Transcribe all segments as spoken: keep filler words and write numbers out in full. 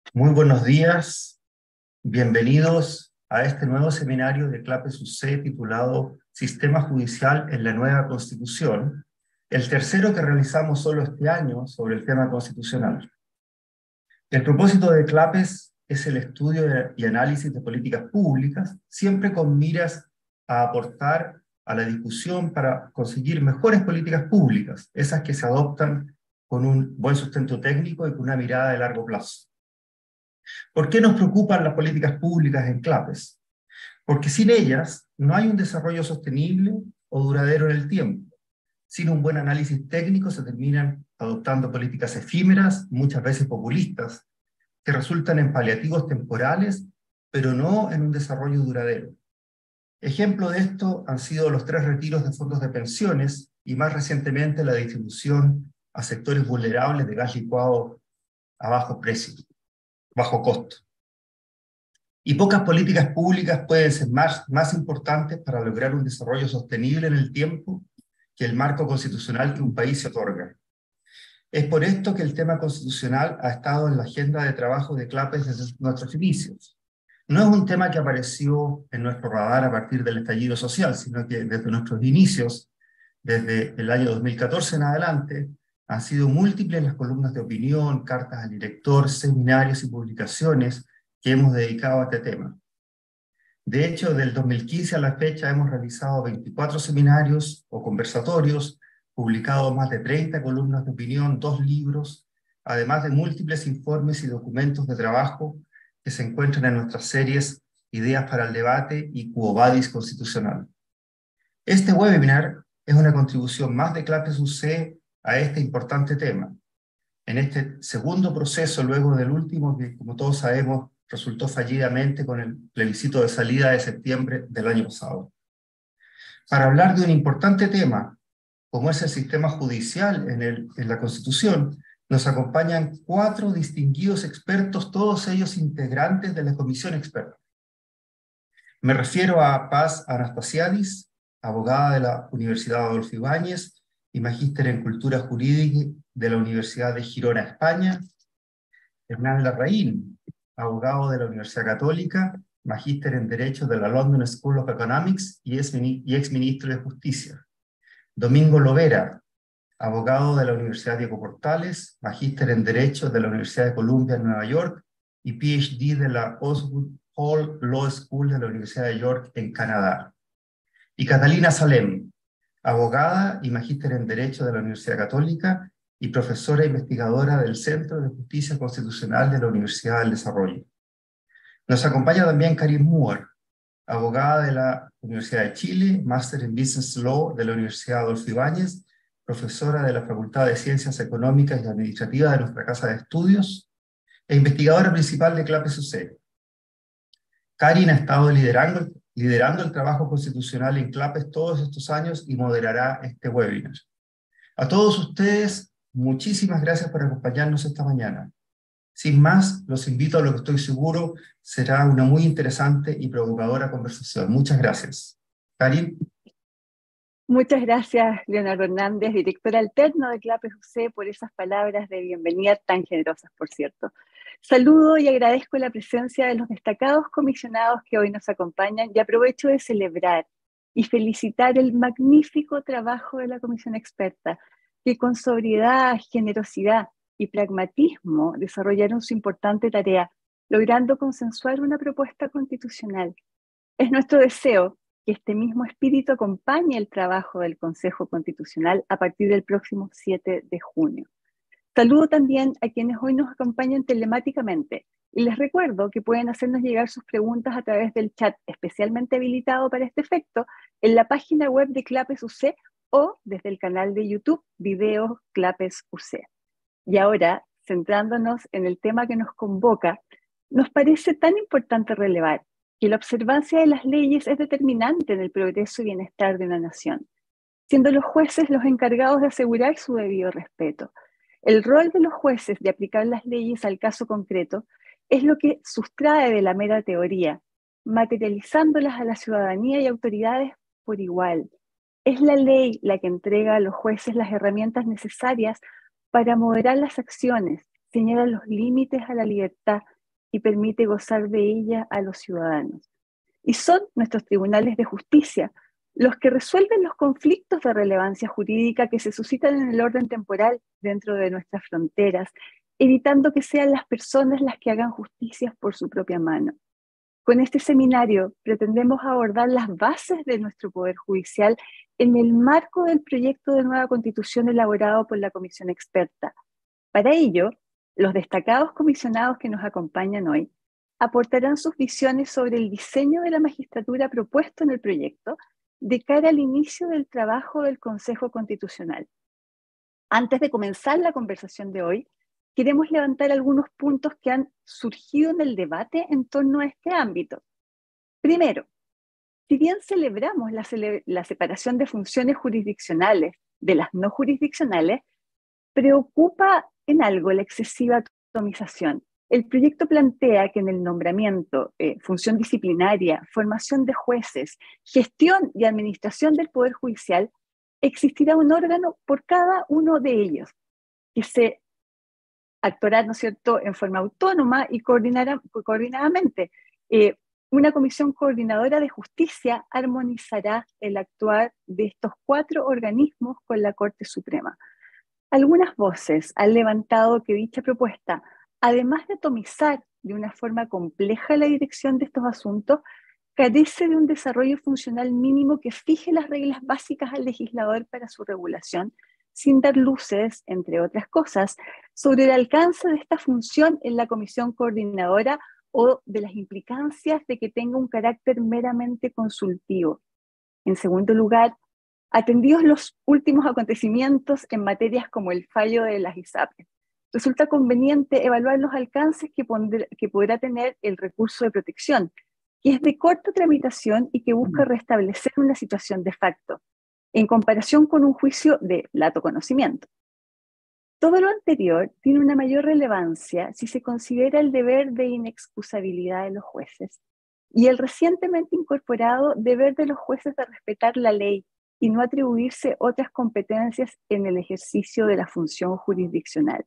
Muy buenos días, bienvenidos a este nuevo seminario de CLAPES U C titulado Sistema Judicial en la Nueva Constitución, el tercero que realizamos solo este año sobre el tema constitucional. El propósito de CLAPES es el estudio y análisis de políticas públicas, siempre con miras a aportar a la discusión para conseguir mejores políticas públicas, esas que se adoptan con un buen sustento técnico y con una mirada de largo plazo. ¿Por qué nos preocupan las políticas públicas en CLAPES? Porque sin ellas no hay un desarrollo sostenible o duradero en el tiempo. Sin un buen análisis técnico se terminan adoptando políticas efímeras, muchas veces populistas, que resultan en paliativos temporales, pero no en un desarrollo duradero. Ejemplo de esto han sido los tres retiros de fondos de pensiones y más recientemente la distribución a sectores vulnerables de gas licuado a bajo precio, bajo costo. Y pocas políticas públicas pueden ser más, más importantes para lograr un desarrollo sostenible en el tiempo que el marco constitucional que un país se otorga. Es por esto que el tema constitucional ha estado en la agenda de trabajo de CLAPES desde nuestros inicios. No es un tema que apareció en nuestro radar a partir del estallido social, sino que desde nuestros inicios, desde el año dos mil catorce en adelante, han sido múltiples las columnas de opinión, cartas al director, seminarios y publicaciones que hemos dedicado a este tema. De hecho, del dos mil quince a la fecha hemos realizado veinticuatro seminarios o conversatorios, publicado más de treinta columnas de opinión, dos libros, además de múltiples informes y documentos de trabajo que se encuentran en nuestras series Ideas para el Debate y Quo Vadis Constitucional. Este webinar es una contribución más de CLAPES U C a este importante tema. En este segundo proceso, luego del último, que como todos sabemos, resultó fallidamente con el plebiscito de salida de septiembre del año pasado. Para hablar de un importante tema, como es el sistema judicial en, el, en la Constitución, nos acompañan cuatro distinguidos expertos, todos ellos integrantes de la Comisión Experta. Me refiero a Paz Anastasiadis, abogada de la Universidad Adolfo Ibáñez y magíster en Cultura Jurídica de la Universidad de Girona, España; Hernán Larraín, abogado de la Universidad Católica, magíster en Derecho de la London School of Economics y exministro de Justicia; Domingo Lovera, abogado de la Universidad Diego Portales, magíster en Derecho de la Universidad de Columbia en Nueva York y P H D de la Osgood Hall Law School de la Universidad de York en Canadá; y Catalina Salem, abogada y magíster en Derecho de la Universidad Católica y profesora investigadora del Centro de Justicia Constitucional de la Universidad del Desarrollo. Nos acompaña también Karin Moore, abogada de la Universidad de Chile, máster en Business Law de la Universidad Adolfo Ibáñez, profesora de la Facultad de Ciencias Económicas y Administrativas de nuestra Casa de Estudios, e investigadora principal de CLAPES U C. Karin ha estado liderando, liderando el trabajo constitucional en CLAPES todos estos años y moderará este webinar. A todos ustedes, muchísimas gracias por acompañarnos esta mañana. Sin más, los invito a lo que estoy seguro será una muy interesante y provocadora conversación. Muchas gracias. Karin. Muchas gracias, Leonardo Hernández, director alterno de CLAPES U C, por esas palabras de bienvenida tan generosas, por cierto. Saludo y agradezco la presencia de los destacados comisionados que hoy nos acompañan y aprovecho de celebrar y felicitar el magnífico trabajo de la Comisión Experta, que con sobriedad, generosidad y pragmatismo desarrollaron su importante tarea, logrando consensuar una propuesta constitucional. Es nuestro deseo que este mismo espíritu acompañe el trabajo del Consejo Constitucional a partir del próximo siete de junio. Saludo también a quienes hoy nos acompañan telemáticamente y les recuerdo que pueden hacernos llegar sus preguntas a través del chat especialmente habilitado para este efecto en la página web de CLAPES U C o desde el canal de YouTube Videos CLAPES U C. Y ahora, centrándonos en el tema que nos convoca, nos parece tan importante relevar que la observancia de las leyes es determinante en el progreso y bienestar de una nación, siendo los jueces los encargados de asegurar su debido respeto. El rol de los jueces de aplicar las leyes al caso concreto es lo que sustrae de la mera teoría, materializándolas a la ciudadanía y autoridades por igual. Es la ley la que entrega a los jueces las herramientas necesarias para moderar las acciones, señala los límites a la libertad y permite gozar de ella a los ciudadanos. Y son nuestros tribunales de justicia los que resuelven los conflictos de relevancia jurídica que se suscitan en el orden temporal dentro de nuestras fronteras, evitando que sean las personas las que hagan justicia por su propia mano. Con este seminario pretendemos abordar las bases de nuestro Poder Judicial en el marco del proyecto de nueva Constitución elaborado por la Comisión Experta. Para ello, los destacados comisionados que nos acompañan hoy aportarán sus visiones sobre el diseño de la magistratura propuesto en el proyecto de cara al inicio del trabajo del Consejo Constitucional. Antes de comenzar la conversación de hoy, queremos levantar algunos puntos que han surgido en el debate en torno a este ámbito. Primero, si bien celebramos la, cele- la separación de funciones jurisdiccionales de las no jurisdiccionales, preocupa en algo la excesiva atomización. El proyecto plantea que en el nombramiento, eh, función disciplinaria, formación de jueces, gestión y administración del Poder Judicial, existirá un órgano por cada uno de ellos, que se actuará, ¿no es cierto?, en forma autónoma y coordinará, coordinadamente. Eh, una comisión coordinadora de justicia armonizará el actuar de estos cuatro organismos con la Corte Suprema. Algunas voces han levantado que dicha propuesta, además de atomizar de una forma compleja la dirección de estos asuntos, carece de un desarrollo funcional mínimo que fije las reglas básicas al legislador para su regulación, sin dar luces, entre otras cosas, sobre el alcance de esta función en la comisión coordinadora o de las implicancias de que tenga un carácter meramente consultivo. En segundo lugar, atendidos los últimos acontecimientos en materias como el fallo de las ISAPRES, resulta conveniente evaluar los alcances que, pondrá, que podrá tener el recurso de protección, que es de corta tramitación y que busca restablecer una situación de facto, en comparación con un juicio de lato conocimiento. Todo lo anterior tiene una mayor relevancia si se considera el deber de inexcusabilidad de los jueces y el recientemente incorporado deber de los jueces de respetar la ley y no atribuirse otras competencias en el ejercicio de la función jurisdiccional.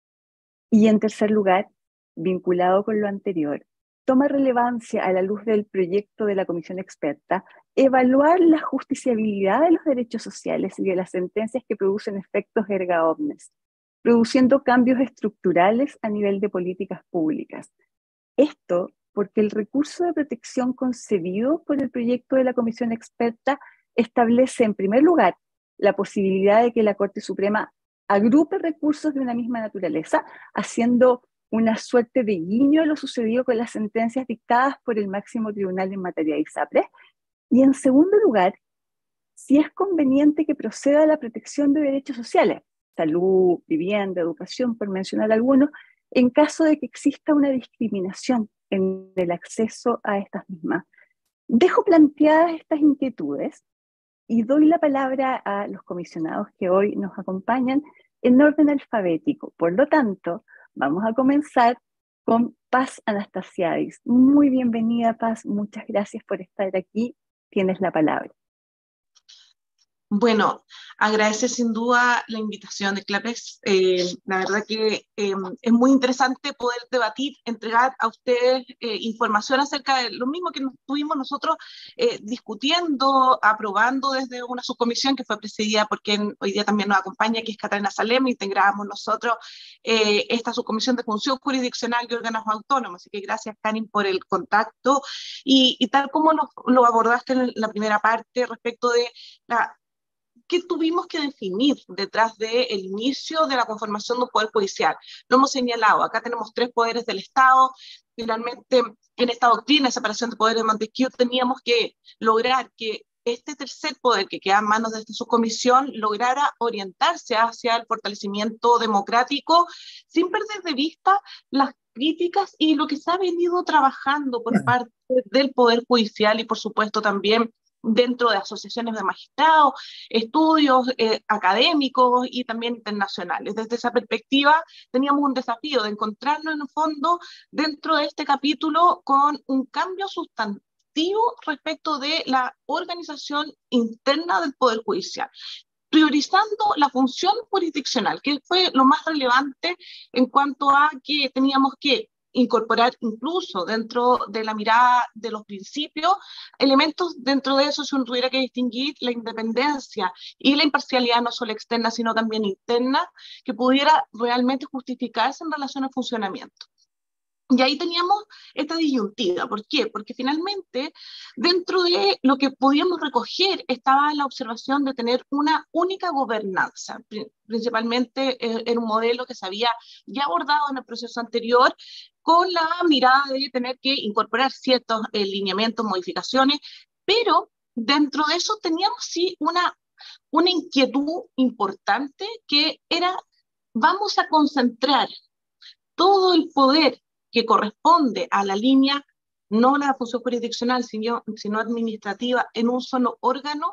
Y en tercer lugar, vinculado con lo anterior, toma relevancia a la luz del proyecto de la Comisión Experta evaluar la justiciabilidad de los derechos sociales y de las sentencias que producen efectos erga omnes, produciendo cambios estructurales a nivel de políticas públicas. Esto porque el recurso de protección concebido por el proyecto de la Comisión Experta establece, en primer lugar, la posibilidad de que la Corte Suprema agrupe recursos de una misma naturaleza, haciendo una suerte de guiño a lo sucedido con las sentencias dictadas por el máximo tribunal en materia de ISAPRES. Y en segundo lugar, si es conveniente que proceda a la protección de derechos sociales, salud, vivienda, educación, por mencionar algunos, en caso de que exista una discriminación en el acceso a estas mismas. Dejo planteadas estas inquietudes y doy la palabra a los comisionados que hoy nos acompañan en orden alfabético. Por lo tanto, vamos a comenzar con Paz Anastasiadis. Muy bienvenida, Paz. Muchas gracias por estar aquí. Tienes la palabra. Bueno, agradecer sin duda la invitación de CLAPES. Eh, la verdad que eh, es muy interesante poder debatir, entregar a ustedes eh, información acerca de lo mismo que nos tuvimos nosotros eh, discutiendo, aprobando desde una subcomisión que fue presidida por quien hoy día también nos acompaña, que es Catalina Salem. Integrábamos nosotros eh, esta subcomisión de función jurisdiccional y órganos autónomos. Así que gracias, Karin, por el contacto. Y, y tal como lo, lo abordaste en la primera parte respecto de la ¿qué tuvimos que definir detrás del inicio de la conformación de un poder judicial? Lo hemos señalado, acá tenemos tres poderes del Estado. Finalmente, en esta doctrina de separación de poderes de Montesquieu teníamos que lograr que este tercer poder que queda en manos de esta subcomisión lograra orientarse hacia el fortalecimiento democrático sin perder de vista las críticas y lo que se ha venido trabajando por parte del Poder Judicial y, por supuesto, también dentro de asociaciones de magistrados, estudios eh, académicos y también internacionales. Desde esa perspectiva teníamos un desafío de encontrarnos en el fondo dentro de este capítulo con un cambio sustantivo respecto de la organización interna del Poder Judicial, priorizando la función jurisdiccional, que fue lo más relevante en cuanto a que teníamos que incorporar incluso dentro de la mirada de los principios, elementos dentro de eso, si uno tuviera que distinguir la independencia y la imparcialidad no solo externa, sino también interna, que pudiera realmente justificarse en relación al funcionamiento. Y ahí teníamos esta disyuntiva. ¿Por qué? Porque finalmente, dentro de lo que podíamos recoger, estaba la observación de tener una única gobernanza. Principalmente eh, era un modelo que se había ya abordado en el proceso anterior, con la mirada de tener que incorporar ciertos eh, lineamientos, modificaciones, pero dentro de eso teníamos sí una, una inquietud importante, que era, vamos a concentrar todo el poder que corresponde a la línea, no la función jurisdiccional, sino, sino administrativa, en un solo órgano.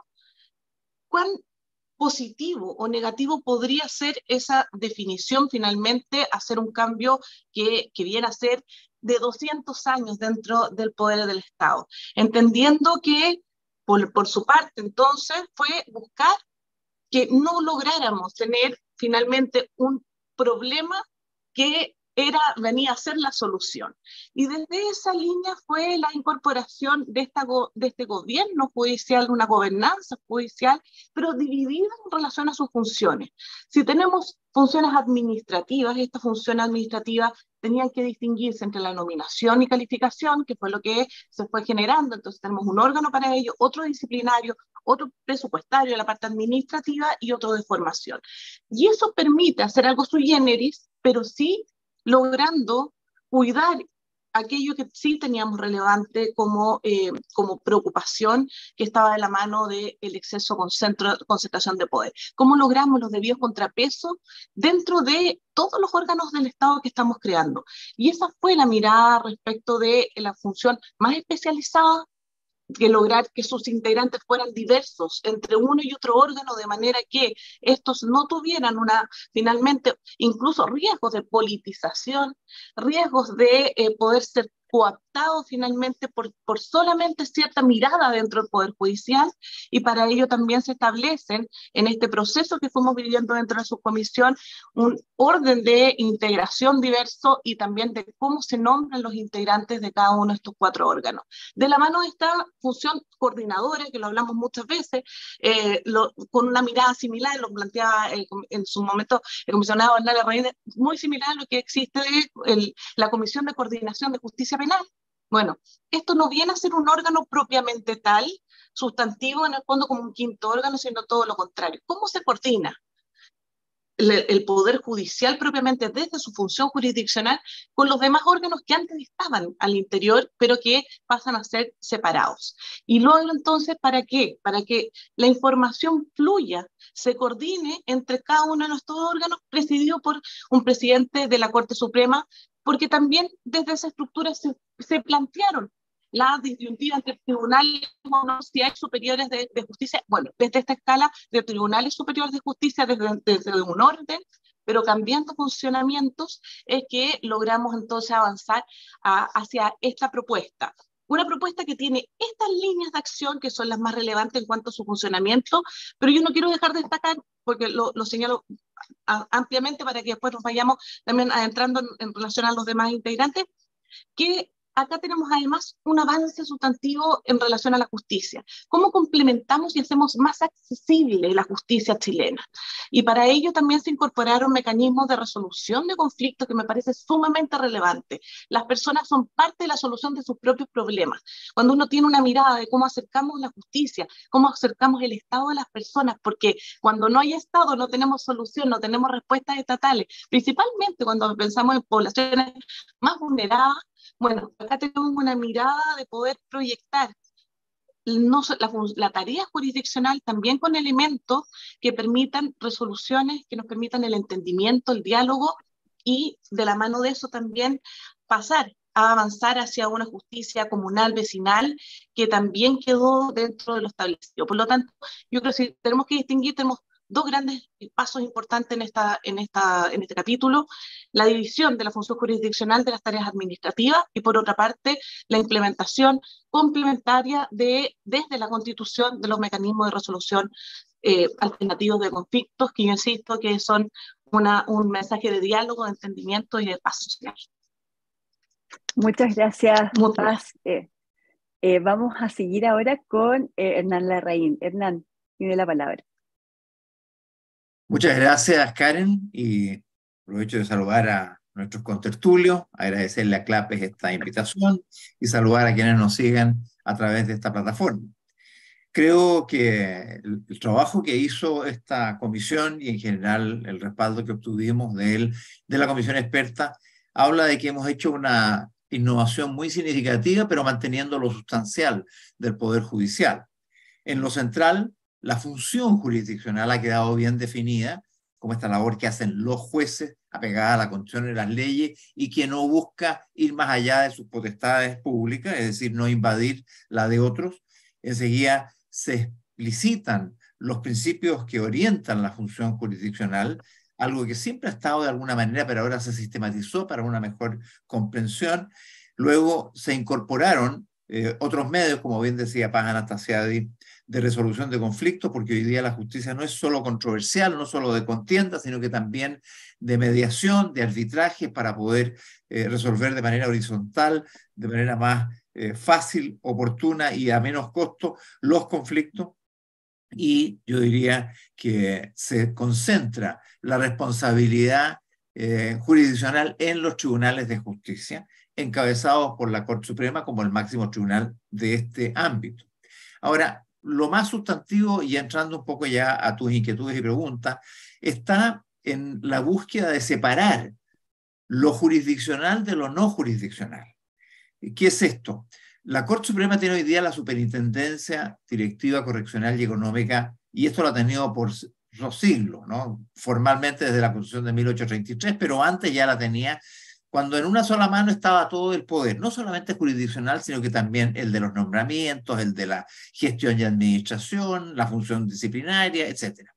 ¿Cuán positivo o negativo podría ser esa definición finalmente, hacer un cambio que, que viene a ser de doscientos años dentro del poder del Estado? Entendiendo que, por, por su parte, entonces, fue buscar que no lográramos tener finalmente un problema que era, venía a ser la solución. Y desde esa línea fue la incorporación de, esta go, de este gobierno judicial, una gobernanza judicial, pero dividida en relación a sus funciones. Si tenemos funciones administrativas, estas funciones administrativas tenían que distinguirse entre la nominación y calificación, que fue lo que se fue generando. Entonces tenemos un órgano para ello, otro disciplinario, otro presupuestario de la parte administrativa y otro de formación. Y eso permite hacer algo sui generis, pero sí logrando cuidar aquello que sí teníamos relevante como, eh, como preocupación, que estaba de la mano del exceso concentro, concentración de poder. ¿Cómo logramos los debidos contrapesos dentro de todos los órganos del Estado que estamos creando? Y esa fue la mirada respecto de la función más especializada, que lograr que sus integrantes fueran diversos entre uno y otro órgano, de manera que estos no tuvieran una, finalmente, incluso riesgos de politización, riesgos de eh, poder ser cooptados finalmente por, por solamente cierta mirada dentro del Poder Judicial, y para ello también se establecen en este proceso que fuimos viviendo dentro de su comisión un orden de integración diverso y también de cómo se nombran los integrantes de cada uno de estos cuatro órganos. De la mano de esta función coordinadora, que lo hablamos muchas veces, eh, lo, con una mirada similar, lo planteaba eh, en su momento el comisionado Hernán Larraín, muy similar a lo que existe de el, la Comisión de Coordinación de Justicia Penal. Bueno, esto no viene a ser un órgano propiamente tal, sustantivo en el fondo como un quinto órgano, sino todo lo contrario. ¿Cómo se coordina el, el Poder Judicial propiamente desde su función jurisdiccional con los demás órganos que antes estaban al interior, pero que pasan a ser separados? Y luego entonces, ¿para qué? Para que la información fluya, se coordine entre cada uno de nuestros órganos, presidido por un presidente de la Corte Suprema, porque también desde esa estructura se, se plantearon la disyuntiva entre tribunales superiores de, de justicia, bueno, desde esta escala de tribunales superiores de justicia, desde, desde un orden, pero cambiando funcionamientos, es que logramos entonces avanzar a, hacia esta propuesta. Una propuesta que tiene estas líneas de acción que son las más relevantes en cuanto a su funcionamiento, pero yo no quiero dejar de destacar, porque lo, lo señalo ampliamente para que después nos vayamos también adentrando en, en relación a los demás integrantes, que acá tenemos además un avance sustantivo en relación a la justicia. ¿Cómo complementamos y hacemos más accesible la justicia chilena? Y para ello también se incorporaron mecanismos de resolución de conflictos que me parece sumamente relevante. Las personas son parte de la solución de sus propios problemas. Cuando uno tiene una mirada de cómo acercamos la justicia, cómo acercamos el Estado de las personas, porque cuando no hay Estado no tenemos solución, no tenemos respuestas estatales, principalmente cuando pensamos en poblaciones más vulneradas. Bueno, acá tenemos una mirada de poder proyectar no, la, la tarea jurisdiccional también con elementos que permitan resoluciones, que nos permitan el entendimiento, el diálogo, y de la mano de eso también pasar a avanzar hacia una justicia comunal, vecinal, que también quedó dentro de lo establecido. Por lo tanto, yo creo que si tenemos que distinguir, tenemos dos grandes pasos importantes en, esta, en, esta, en este capítulo: la división de la función jurisdiccional de las tareas administrativas y, por otra parte, la implementación complementaria de, desde la Constitución, de los mecanismos de resolución eh, alternativos de conflictos, que yo insisto que son una, un mensaje de diálogo, de entendimiento y de paz social. Muchas gracias, Muchas. Paz. Eh, eh, vamos a seguir ahora con eh, Hernán Larraín. Hernán, tiene la palabra. Muchas gracias, Karen, y aprovecho de saludar a nuestros contertulios, agradecerle a CLAPES esta invitación y saludar a quienes nos sigan a través de esta plataforma. Creo que el, el trabajo que hizo esta comisión y en general el respaldo que obtuvimos de él, de la comisión experta, habla de que hemos hecho una innovación muy significativa, pero manteniendo lo sustancial del Poder Judicial. En lo central, la función jurisdiccional ha quedado bien definida, como esta labor que hacen los jueces, apegada a la Constitución y las leyes, y que no busca ir más allá de sus potestades públicas, es decir, no invadir la de otros. Enseguida se explicitan los principios que orientan la función jurisdiccional, algo que siempre ha estado de alguna manera, pero ahora se sistematizó para una mejor comprensión. Luego se incorporaron eh, otros medios, como bien decía Paz Anastasiadi, de resolución de conflictos, porque hoy día la justicia no es solo controversial, no solo de contienda, sino que también de mediación, de arbitraje, para poder eh, resolver de manera horizontal, de manera más eh, fácil, oportuna y a menos costo los conflictos. Y yo diría que se concentra la responsabilidad eh, jurisdiccional en los tribunales de justicia, encabezados por la Corte Suprema como el máximo tribunal de este ámbito. Ahora, lo más sustantivo, y entrando un poco ya a tus inquietudes y preguntas, está en la búsqueda de separar lo jurisdiccional de lo no jurisdiccional. ¿Qué es esto? La Corte Suprema tiene hoy día la Superintendencia Directiva Correccional y Económica, y esto lo ha tenido por los siglos, ¿no? Formalmente desde la Constitución de mil ochocientos treinta y tres, pero antes ya la tenía cuando en una sola mano estaba todo el poder, no solamente jurisdiccional, sino que también el de los nombramientos, el de la gestión y administración, la función disciplinaria, etcétera.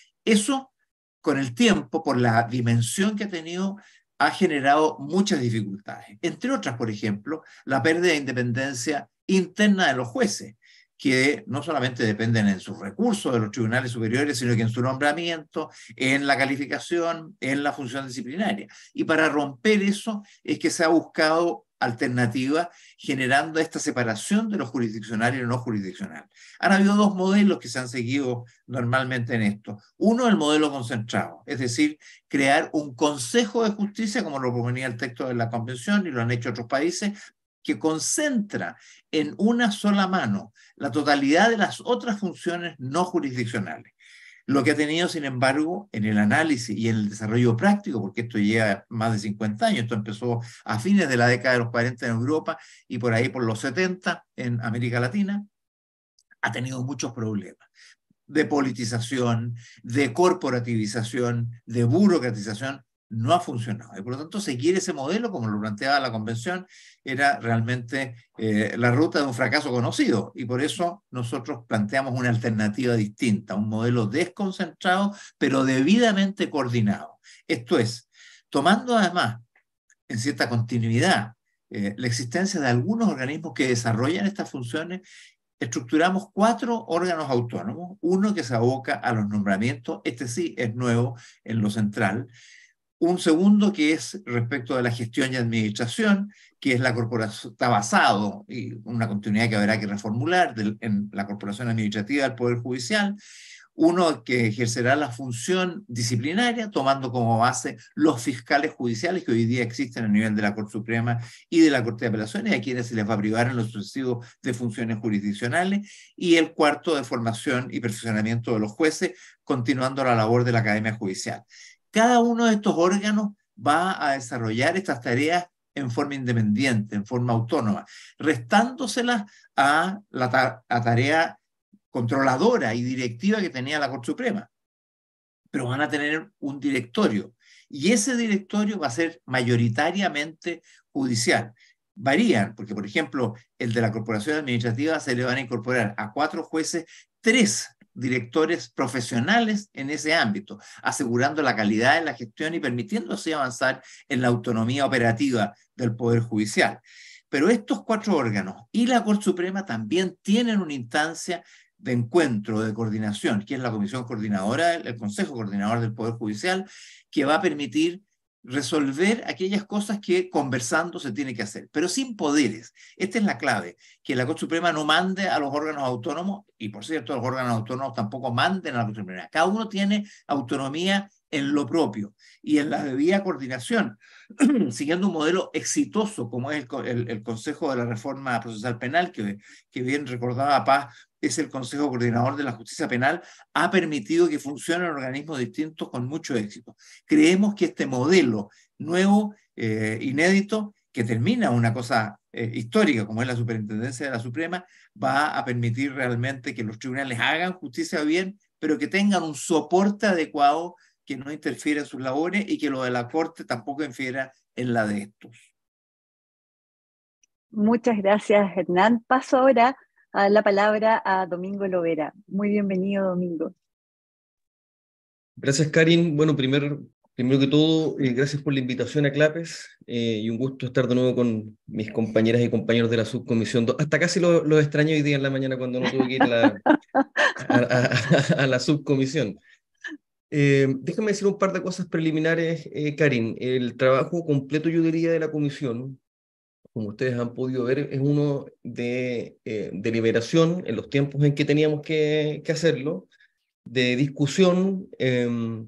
Eso, con el tiempo, por la dimensión que ha tenido, ha generado muchas dificultades. Entre otras, por ejemplo, la pérdida de independencia interna de los jueces, que no solamente dependen en sus recursos de los tribunales superiores, sino que en su nombramiento, en la calificación, en la función disciplinaria. Y para romper eso es que se ha buscado alternativas generando esta separación de lo jurisdiccional y lo no jurisdiccional. Han habido dos modelos que se han seguido normalmente en esto. Uno, el modelo concentrado, es decir, crear un consejo de justicia, como lo proponía el texto de la Convención y lo han hecho otros países, que concentra en una sola mano la totalidad de las otras funciones no jurisdiccionales. Lo que ha tenido, sin embargo, en el análisis y en el desarrollo práctico, porque esto lleva más de cincuenta años, esto empezó a fines de la década de los cuarenta en Europa y por ahí por los setenta en América Latina, ha tenido muchos problemas de politización, de corporativización, de burocratización. No ha funcionado. Y por lo tanto, seguir ese modelo, como lo planteaba la Convención, era realmente eh, la ruta de un fracaso conocido. Y por eso nosotros planteamos una alternativa distinta, un modelo desconcentrado, pero debidamente coordinado. Esto es, tomando además, en cierta continuidad, eh, la existencia de algunos organismos que desarrollan estas funciones, estructuramos cuatro órganos autónomos, uno que se aboca a los nombramientos, este sí es nuevo en lo central. Un segundo que es respecto de la gestión y administración, que es la corporación, está basado, y una continuidad que habrá que reformular del, en la corporación administrativa del Poder Judicial. Uno que ejercerá la función disciplinaria, tomando como base los fiscales judiciales que hoy día existen a nivel de la Corte Suprema y de la Corte de Apelaciones, a quienes se les va a privar en los sucesivos de funciones jurisdiccionales. Y el cuarto, de formación y perfeccionamiento de los jueces, continuando la labor de la Academia Judicial. Cada uno de estos órganos va a desarrollar estas tareas en forma independiente, en forma autónoma, restándoselas a la ta a tarea controladora y directiva que tenía la Corte Suprema. Pero van a tener un directorio, y ese directorio va a ser mayoritariamente judicial. Varían, porque por ejemplo, el de la Corporación Administrativa se le van a incorporar a cuatro jueces, tres directores profesionales en ese ámbito, asegurando la calidad de la gestión y permitiendo así avanzar en la autonomía operativa del Poder Judicial. Pero estos cuatro órganos y la Corte Suprema también tienen una instancia de encuentro, de coordinación, que es la Comisión Coordinadora, el Consejo Coordinador del Poder Judicial, que va a permitir resolver aquellas cosas que conversando se tiene que hacer, pero sin poderes. Esta es la clave, que la Corte Suprema no mande a los órganos autónomos, y por cierto, los órganos autónomos tampoco manden a la Corte Suprema. Cada uno tiene autonomía en lo propio y en la debida coordinación, siguiendo un modelo exitoso como es el, el, el Consejo de la Reforma Procesal Penal, que, que bien recordaba Paz, es el Consejo Coordinador de la Justicia Penal, ha permitido que funcionen organismos distintos con mucho éxito. Creemos que este modelo nuevo, eh, inédito, que termina una cosa eh, histórica como es la Superintendencia de la Suprema, va a permitir realmente que los tribunales hagan justicia bien, pero que tengan un soporte adecuado que no interfiera en sus labores y que lo de la Corte tampoco infiera en la de estos. Muchas gracias, Hernán. Paso ahora a la palabra a Domingo Lovera. Muy bienvenido, Domingo. Gracias, Karin. Bueno, primero, primero que todo, eh, gracias por la invitación a Clapes eh, y un gusto estar de nuevo con mis compañeras y compañeros de la subcomisión. Hasta casi lo, lo extrañé hoy día en la mañana cuando no tuve que ir a la, a, a, a la subcomisión. Eh, déjame decir un par de cosas preliminares, eh, Karin. El trabajo completo, yo diría, de la comisión, como ustedes han podido ver, es uno de eh, deliberación en los tiempos en que teníamos que, que hacerlo, de discusión eh,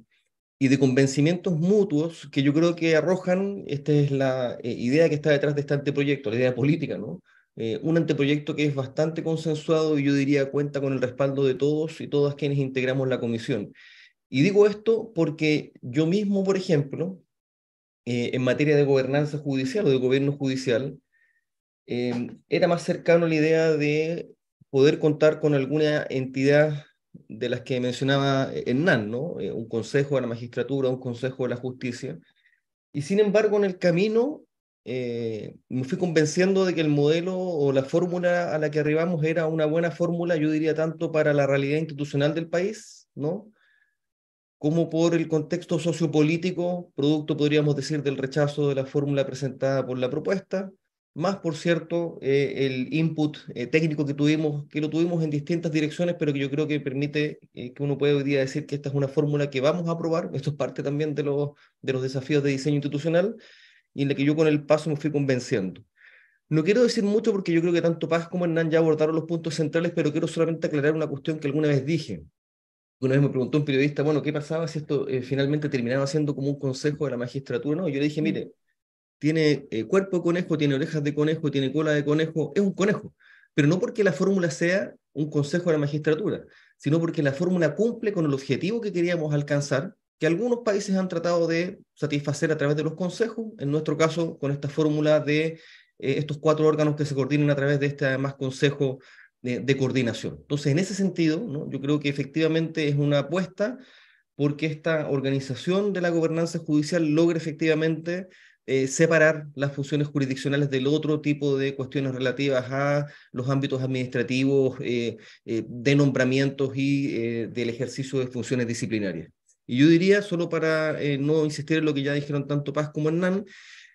y de convencimientos mutuos que yo creo que arrojan, esta es la eh, idea que está detrás de este anteproyecto, la idea política, ¿no? Eh, un anteproyecto que es bastante consensuado y yo diría cuenta con el respaldo de todos y todas quienes integramos la comisión. Y digo esto porque yo mismo, por ejemplo, eh, en materia de gobernanza judicial o de gobierno judicial, eh, era más cercano a la idea de poder contar con alguna entidad de las que mencionaba Hernán, ¿no? Eh, un consejo de la magistratura, un consejo de la justicia. Y sin embargo, en el camino eh, me fui convenciendo de que el modelo o la fórmula a la que arribamos era una buena fórmula, yo diría tanto para la realidad institucional del país, ¿no? Como por el contexto sociopolítico, producto, podríamos decir, del rechazo de la fórmula presentada por la propuesta, más, por cierto, eh, el input eh, técnico que tuvimos, que lo tuvimos en distintas direcciones, pero que yo creo que permite eh, que uno pueda hoy día decir que esta es una fórmula que vamos a aprobar. Esto es parte también de los, de los desafíos de diseño institucional, y en la que yo con el paso me fui convenciendo. No quiero decir mucho porque yo creo que tanto Paz como Hernán ya abordaron los puntos centrales, pero quiero solamente aclarar una cuestión que alguna vez dije. Una vez me preguntó un periodista, bueno, ¿qué pasaba si esto eh, finalmente terminaba siendo como un consejo de la magistratura? No, yo le dije, mire, tiene eh, cuerpo de conejo, tiene orejas de conejo, tiene cola de conejo, es un conejo. Pero no porque la fórmula sea un consejo de la magistratura, sino porque la fórmula cumple con el objetivo que queríamos alcanzar, que algunos países han tratado de satisfacer a través de los consejos, en nuestro caso con esta fórmula de eh, estos cuatro órganos que se coordinan a través de este además consejo de, de coordinación. Entonces, en ese sentido, ¿no? Yo creo que efectivamente es una apuesta porque esta organización de la gobernanza judicial logre efectivamente eh, separar las funciones jurisdiccionales del otro tipo de cuestiones relativas a los ámbitos administrativos, eh, eh, de nombramientos y eh, del ejercicio de funciones disciplinarias. Y yo diría, solo para eh, no insistir en lo que ya dijeron tanto Paz como Hernán,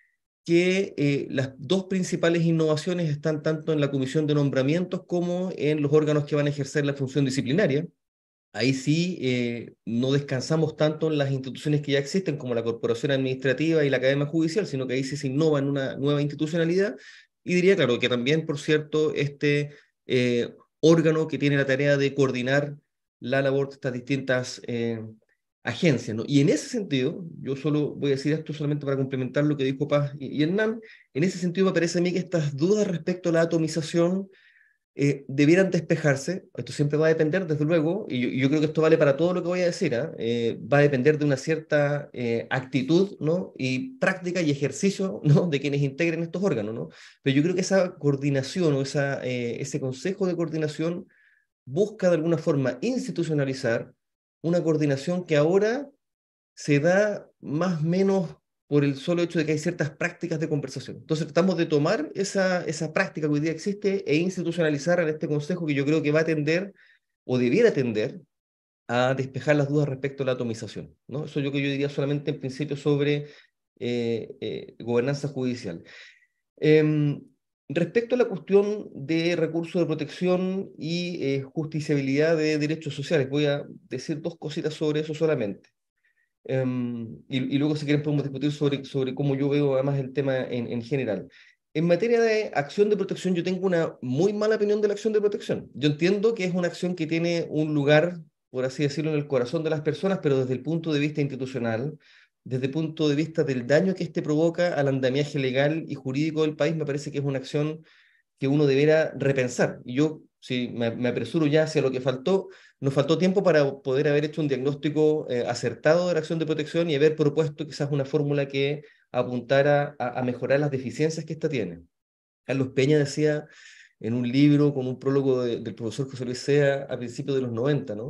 que eh, las dos principales innovaciones están tanto en la comisión de nombramientos como en los órganos que van a ejercer la función disciplinaria. Ahí sí eh, no descansamos tanto en las instituciones que ya existen, como la Corporación Administrativa y la Academia Judicial, sino que ahí sí se innova en una nueva institucionalidad. Y diría, claro, que también, por cierto, este eh, órgano que tiene la tarea de coordinar la labor de estas distintas eh, agencias, ¿no? Y en ese sentido, yo solo voy a decir esto solamente para complementar lo que dijo Paz y, y Hernán, en ese sentido me parece a mí que estas dudas respecto a la atomización eh, debieran despejarse. Esto siempre va a depender, desde luego, y yo, y yo creo que esto vale para todo lo que voy a decir, ¿eh? Eh, va a depender de una cierta eh, actitud, ¿no? Y práctica y ejercicio, ¿no? De quienes integren estos órganos, ¿no? Pero yo creo que esa coordinación o esa, eh, ese consejo de coordinación busca de alguna forma institucionalizar una coordinación que ahora se da más o menos por el solo hecho de que hay ciertas prácticas de conversación. Entonces tratamos de tomar esa, esa práctica que hoy día existe e institucionalizar en este consejo que yo creo que va a tender, o debiera tender, a despejar las dudas respecto a la atomización, ¿no? Eso yo que yo diría solamente en principio sobre eh, eh, gobernanza judicial. Eh, respecto a la cuestión de recursos de protección y eh, justiciabilidad de derechos sociales, voy a decir dos cositas sobre eso solamente. Um, y, y luego si quieren podemos discutir sobre, sobre cómo yo veo además el tema en, en general. En materia de acción de protección, yo tengo una muy mala opinión de la acción de protección. Yo entiendo que es una acción que tiene un lugar, por así decirlo, en el corazón de las personas, pero desde el punto de vista institucional, desde el punto de vista del daño que éste provoca al andamiaje legal y jurídico del país, me parece que es una acción que uno debiera repensar. Y yo, si me, me apresuro ya hacia lo que faltó, nos faltó tiempo para poder haber hecho un diagnóstico eh, acertado de la acción de protección y haber propuesto quizás una fórmula que apuntara a, a mejorar las deficiencias que ésta tiene. Carlos Peña decía en un libro con un prólogo de, del profesor José Luis Sea a principios de los noventa, ¿no?,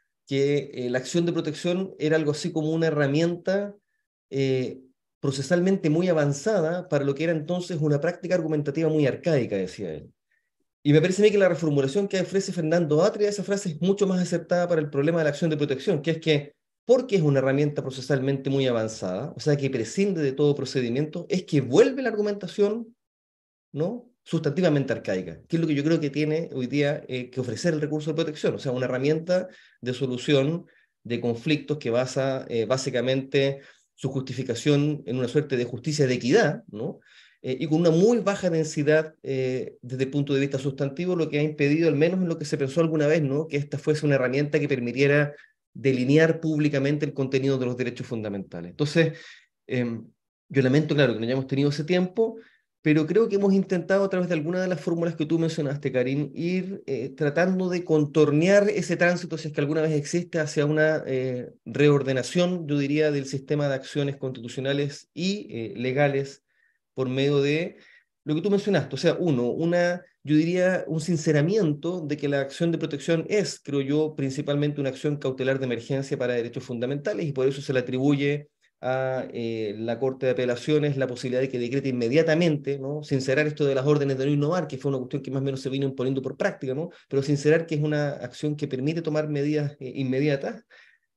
que eh, la acción de protección era algo así como una herramienta eh, procesalmente muy avanzada para lo que era entonces una práctica argumentativa muy arcaica, decía él. Y me parece a mí que la reformulación que ofrece Fernando Atria, esa frase es mucho más acertada para el problema de la acción de protección, que es que, porque es una herramienta procesalmente muy avanzada, o sea, que prescinde de todo procedimiento, es que vuelve la argumentación, ¿no?, sustantivamente arcaica, que es lo que yo creo que tiene hoy día eh, que ofrecer el recurso de protección, o sea, una herramienta de solución de conflictos que basa eh, básicamente su justificación en una suerte de justicia de equidad, ¿no?, eh, y con una muy baja densidad eh, desde el punto de vista sustantivo, lo que ha impedido, al menos en lo que se pensó alguna vez, ¿no?, que esta fuese una herramienta que permitiera delinear públicamente el contenido de los derechos fundamentales. Entonces, eh, yo lamento, claro, que no hayamos tenido ese tiempo, pero creo que hemos intentado a través de alguna de las fórmulas que tú mencionaste, Karin, ir eh, tratando de contornear ese tránsito, si es que alguna vez existe, hacia una eh, reordenación, yo diría, del sistema de acciones constitucionales y eh, legales por medio de lo que tú mencionaste. O sea, uno, una, yo diría, un sinceramiento de que la acción de protección es, creo yo, principalmente una acción cautelar de emergencia para derechos fundamentales y por eso se le atribuye a eh, la Corte de Apelaciones la posibilidad de que decrete inmediatamente, ¿no?, sincerar esto de las órdenes de no innovar, que fue una cuestión que más o menos se vino imponiendo por práctica, ¿no?, pero sincerar que es una acción que permite tomar medidas eh, inmediatas.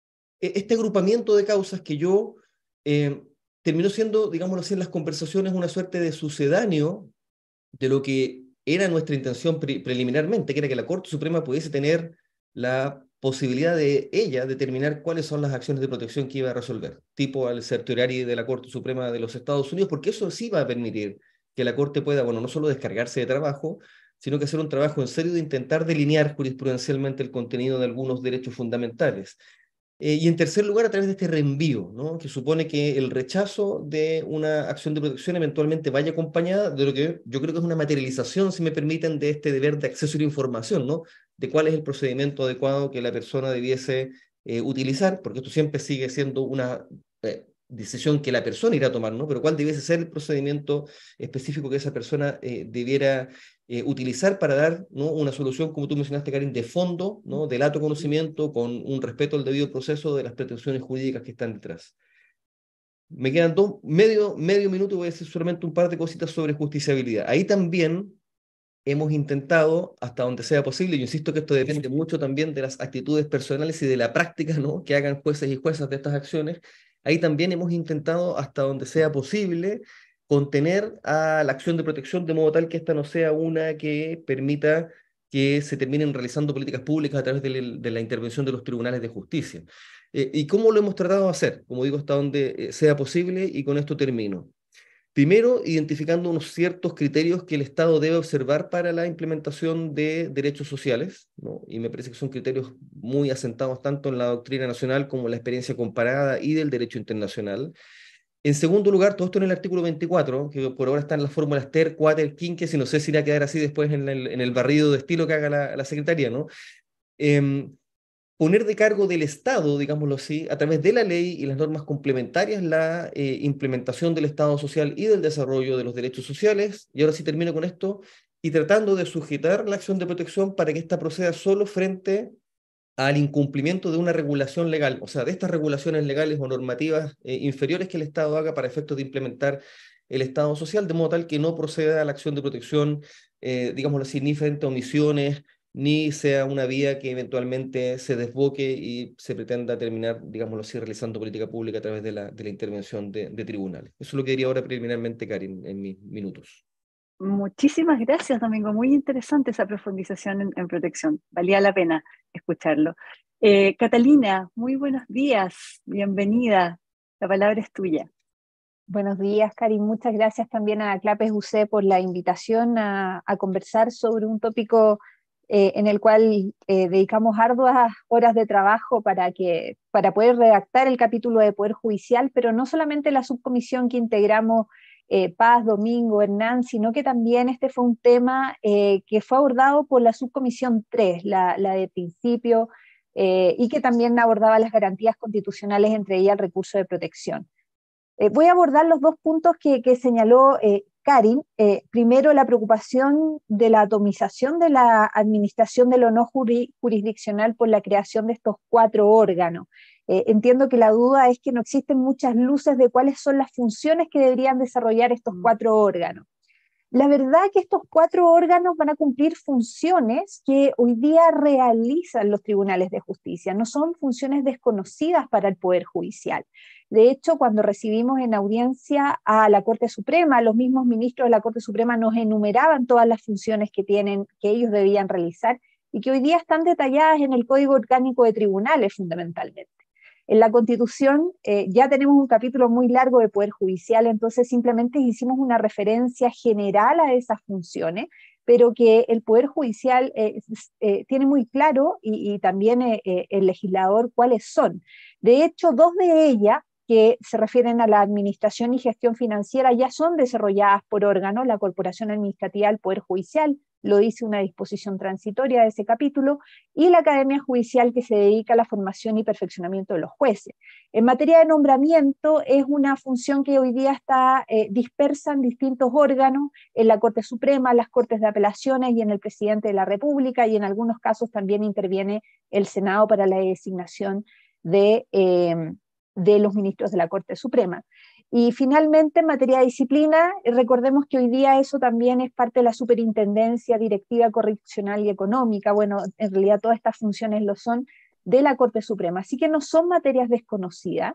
Este agrupamiento de causas que yo eh, terminó siendo, digámoslo así, en las conversaciones una suerte de sucedáneo de lo que era nuestra intención pre preliminarmente, que era que la Corte Suprema pudiese tener la posibilidad de ella determinar cuáles son las acciones de protección que iba a resolver, tipo al certiorari de la Corte Suprema de los Estados Unidos, porque eso sí va a permitir que la Corte pueda, bueno, no solo descargarse de trabajo, sino que hacer un trabajo en serio de intentar delinear jurisprudencialmente el contenido de algunos derechos fundamentales. Eh, y en tercer lugar, a través de este reenvío, ¿no?, que supone que el rechazo de una acción de protección eventualmente vaya acompañada de lo que yo creo que es una materialización, si me permiten, de este deber de acceso a la información, ¿no?, de cuál es el procedimiento adecuado que la persona debiese eh, utilizar, porque esto siempre sigue siendo una eh, decisión que la persona irá a tomar, ¿no?, pero cuál debiese ser el procedimiento específico que esa persona eh, debiera Eh, utilizar para dar, ¿no?, una solución, como tú mencionaste, Karin, de fondo, ¿no?, del alto conocimiento, con un respeto al debido proceso de las pretensiones jurídicas que están detrás. Me quedan dos, medio, medio minuto, voy a decir solamente un par de cositas sobre justiciabilidad. Ahí también hemos intentado, hasta donde sea posible, yo insisto que esto depende mucho también de las actitudes personales y de la práctica, ¿no?, que hagan jueces y juezas de estas acciones. Ahí también hemos intentado, hasta donde sea posible, contener a la acción de protección de modo tal que esta no sea una que permita que se terminen realizando políticas públicas a través de, la, de la intervención de los tribunales de justicia. Eh, ¿Y cómo lo hemos tratado de hacer? Como digo, hasta donde eh, sea posible, y con esto termino. Primero, identificando unos ciertos criterios que el Estado debe observar para la implementación de derechos sociales, ¿no?, y me parece que son criterios muy asentados tanto en la doctrina nacional como en la experiencia comparada y del derecho internacional. En segundo lugar, todo esto en el artículo veinticuatro, que por ahora están las fórmulas Ter, Quater, Quinques, y no sé si irá a quedar así después en el, en el barrido de estilo que haga la, la Secretaría, ¿no? Eh, poner de cargo del Estado, digámoslo así, a través de la ley y las normas complementarias, la eh, implementación del Estado social y del desarrollo de los derechos sociales. Y ahora sí termino con esto, y tratando de sujetar la acción de protección para que ésta proceda solo frente al incumplimiento de una regulación legal, o sea, de estas regulaciones legales o normativas eh, inferiores que el Estado haga para efectos de implementar el Estado social, de modo tal que no proceda a la acción de protección, eh, digámoslo así, ni frente a omisiones, ni sea una vía que eventualmente se desboque y se pretenda terminar, digámoslo así, realizando política pública a través de la, de la intervención de, de tribunales. Eso es lo que diría ahora preliminarmente, Karin, en mis minutos. Muchísimas gracias, Domingo. Muy interesante esa profundización en, en protección. Valía la pena escucharlo. Eh, Catalina, muy buenos días. Bienvenida. La palabra es tuya. Buenos días, Karin. Muchas gracias también a Clapes U C por la invitación a, a conversar sobre un tópico eh, en el cual eh, dedicamos arduas horas de trabajo para, que, para poder redactar el capítulo de Poder Judicial, pero no solamente la subcomisión que integramos eh, Paz, Domingo, Hernán, sino que también este fue un tema eh, que fue abordado por la subcomisión tres, la, la de principio, eh, y que también abordaba las garantías constitucionales, entre ellas el recurso de protección. Eh, voy a abordar los dos puntos que, que señaló eh, Karin. Eh, primero, la preocupación de la atomización de la administración de lo no jurisdiccional por la creación de estos cuatro órganos. Eh, entiendo que la duda es que no existen muchas luces de cuáles son las funciones que deberían desarrollar estos cuatro órganos. La verdad es que estos cuatro órganos van a cumplir funciones que hoy día realizan los tribunales de justicia, no son funciones desconocidas para el Poder Judicial. De hecho, cuando recibimos en audiencia a la Corte Suprema, los mismos ministros de la Corte Suprema nos enumeraban todas las funciones que tienen, que ellos debían realizar y que hoy día están detalladas en el Código Orgánico de Tribunales fundamentalmente. En la Constitución eh, ya tenemos un capítulo muy largo de Poder Judicial, entonces simplemente hicimos una referencia general a esas funciones, pero que el Poder Judicial eh, eh, tiene muy claro y, y también eh, el legislador cuáles son. De hecho, dos de ellas que se refieren a la administración y gestión financiera ya son desarrolladas por órganos, la Corporación Administrativa del Poder Judicial, lo dice una disposición transitoria de ese capítulo, y la Academia Judicial que se dedica a la formación y perfeccionamiento de los jueces. En materia de nombramiento es una función que hoy día está eh, dispersa en distintos órganos, en la Corte Suprema, las Cortes de Apelaciones y en el Presidente de la República, y en algunos casos también interviene el Senado para la designación de... Eh, de los ministros de la Corte Suprema. Y finalmente, en materia de disciplina, recordemos que hoy día eso también es parte de la superintendencia directiva correccional y económica. Bueno, en realidad todas estas funciones lo son de la Corte Suprema, así que no son materias desconocidas.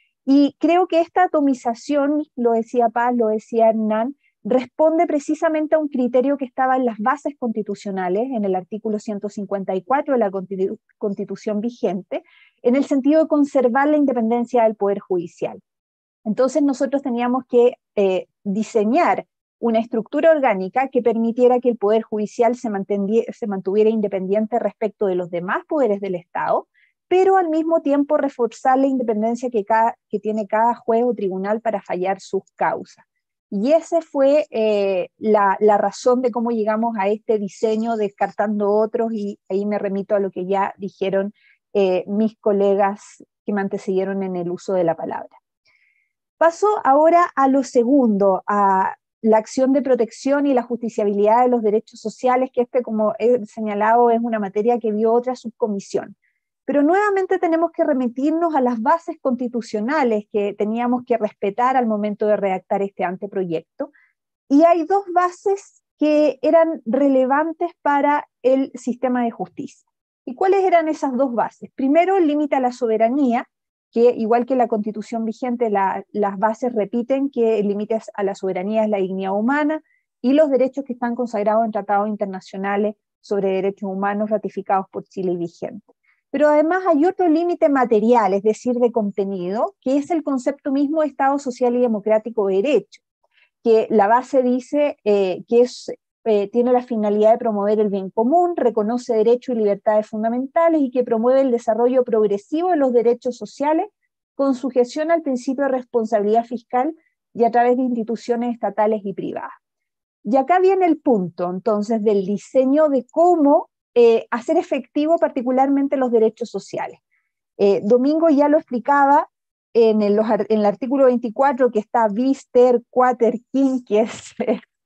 Y creo que esta atomización, lo decía Paz, lo decía Hernán, responde precisamente a un criterio que estaba en las bases constitucionales, en el artículo ciento cincuenta y cuatro de la Constitución vigente, en el sentido de conservar la independencia del Poder Judicial. Entonces nosotros teníamos que eh, diseñar una estructura orgánica que permitiera que el Poder Judicial se, se mantuviera independiente respecto de los demás poderes del Estado, pero al mismo tiempo reforzar la independencia que, cada, que tiene cada juez o tribunal para fallar sus causas. Y esa fue eh, la, la razón de cómo llegamos a este diseño, descartando otros, y ahí me remito a lo que ya dijeron eh, mis colegas que me antecedieron en el uso de la palabra. Paso ahora a lo segundo, a la acción de protección y la justiciabilidad de los derechos sociales, que este, como he señalado, es una materia que vio otra subcomisión. Pero nuevamente tenemos que remitirnos a las bases constitucionales que teníamos que respetar al momento de redactar este anteproyecto. Y hay dos bases que eran relevantes para el sistema de justicia. ¿Y cuáles eran esas dos bases? Primero, el límite a la soberanía, que igual que la Constitución vigente, la, las bases repiten que el límite a la soberanía es la dignidad humana y los derechos que están consagrados en tratados internacionales sobre derechos humanos ratificados por Chile y vigentes. Pero además hay otro límite material, es decir, de contenido, que es el concepto mismo de Estado social y democrático de derecho, que la base dice eh, que es, eh, tiene la finalidad de promover el bien común, reconoce derechos y libertades fundamentales y que promueve el desarrollo progresivo de los derechos sociales con sujeción al principio de responsabilidad fiscal y a través de instituciones estatales y privadas. Y acá viene el punto, entonces, del diseño de cómo Eh, hacer efectivo particularmente los derechos sociales. Eh, Domingo ya lo explicaba en el, los, en el artículo veinticuatro, que está bis, ter, quater, quin, que es,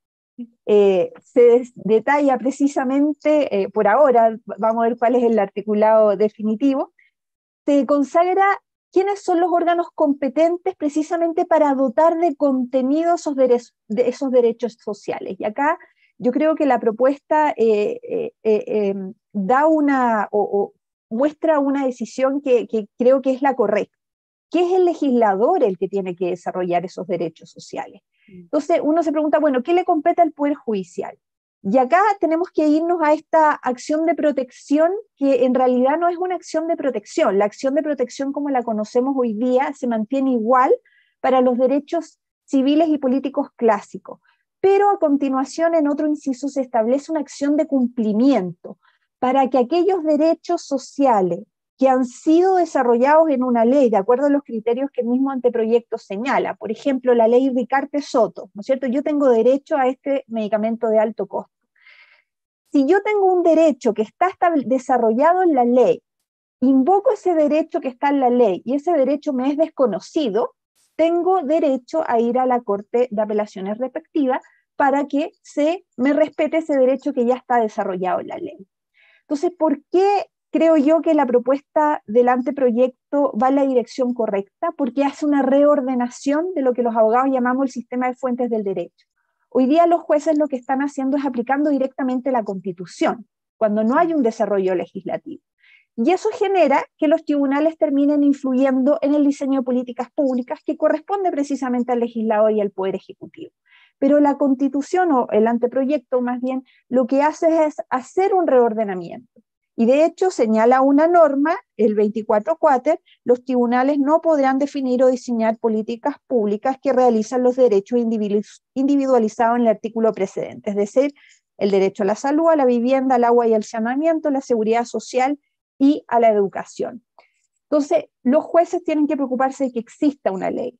eh, se detalla precisamente, eh, por ahora, vamos a ver cuál es el articulado definitivo, se consagra quiénes son los órganos competentes precisamente para dotar de contenido esos, dere- de esos derechos sociales. Y acá yo creo que la propuesta eh, eh, eh, da una, o, o muestra una decisión que, que creo que es la correcta, que es el legislador el que tiene que desarrollar esos derechos sociales. Entonces uno se pregunta, bueno, ¿qué le compete al Poder Judicial? Y acá tenemos que irnos a esta acción de protección que en realidad no es una acción de protección. La acción de protección como la conocemos hoy día se mantiene igual para los derechos civiles y políticos clásicos. Pero a continuación en otro inciso se establece una acción de cumplimiento para que aquellos derechos sociales que han sido desarrollados en una ley de acuerdo a los criterios que el mismo anteproyecto señala, por ejemplo, la ley Ricarte-Soto, ¿no es cierto? Yo tengo derecho a este medicamento de alto costo. Si yo tengo un derecho que está desarrollado en la ley, invoco ese derecho que está en la ley y ese derecho me es desconocido, tengo derecho a ir a la Corte de Apelaciones respectiva para que se me respete ese derecho que ya está desarrollado en la ley. Entonces, ¿por qué creo yo que la propuesta del anteproyecto va en la dirección correcta? Porque hace una reordenación de lo que los abogados llamamos el sistema de fuentes del derecho. Hoy día los jueces lo que están haciendo es aplicando directamente la Constitución, cuando no hay un desarrollo legislativo. Y eso genera que los tribunales terminen influyendo en el diseño de políticas públicas que corresponde precisamente al legislador y al Poder Ejecutivo. Pero la Constitución, o el anteproyecto más bien, lo que hace es hacer un reordenamiento. Y de hecho señala una norma, el veinticuatro cuater, los tribunales no podrán definir o diseñar políticas públicas que realizan los derechos individualizados en el artículo precedente, es decir, el derecho a la salud, a la vivienda, al agua y al saneamiento, la seguridad social y a la educación. Entonces, los jueces tienen que preocuparse de que exista una ley.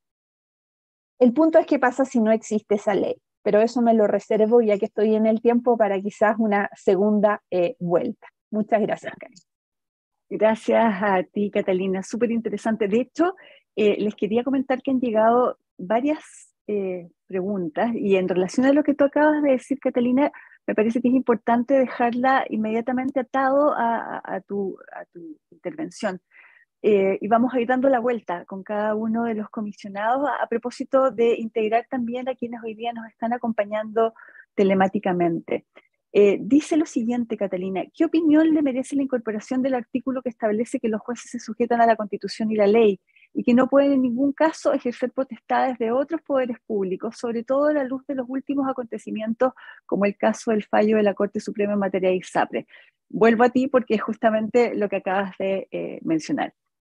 El punto es qué pasa si no existe esa ley, pero eso me lo reservo ya que estoy en el tiempo para quizás una segunda eh, vuelta. Muchas gracias, Karen. Gracias a ti, Catalina. Súper interesante. De hecho, eh, les quería comentar que han llegado varias eh, preguntas y en relación a lo que tú acabas de decir, Catalina, me parece que es importante dejarla inmediatamente atado a, a, a, tu, a tu intervención. Eh, y vamos a ir dando la vuelta con cada uno de los comisionados a, a propósito de integrar también a quienes hoy día nos están acompañando telemáticamente. Eh, dice lo siguiente, Catalina, ¿qué opinión le merece la incorporación del artículo que establece que los jueces se sujetan a la Constitución y la ley y que no pueden en ningún caso ejercer potestades de otros poderes públicos, sobre todo a la luz de los últimos acontecimientos, como el caso del fallo de la Corte Suprema en materia de ISAPRE? Vuelvo a ti porque es justamente lo que acabas de eh, mencionar.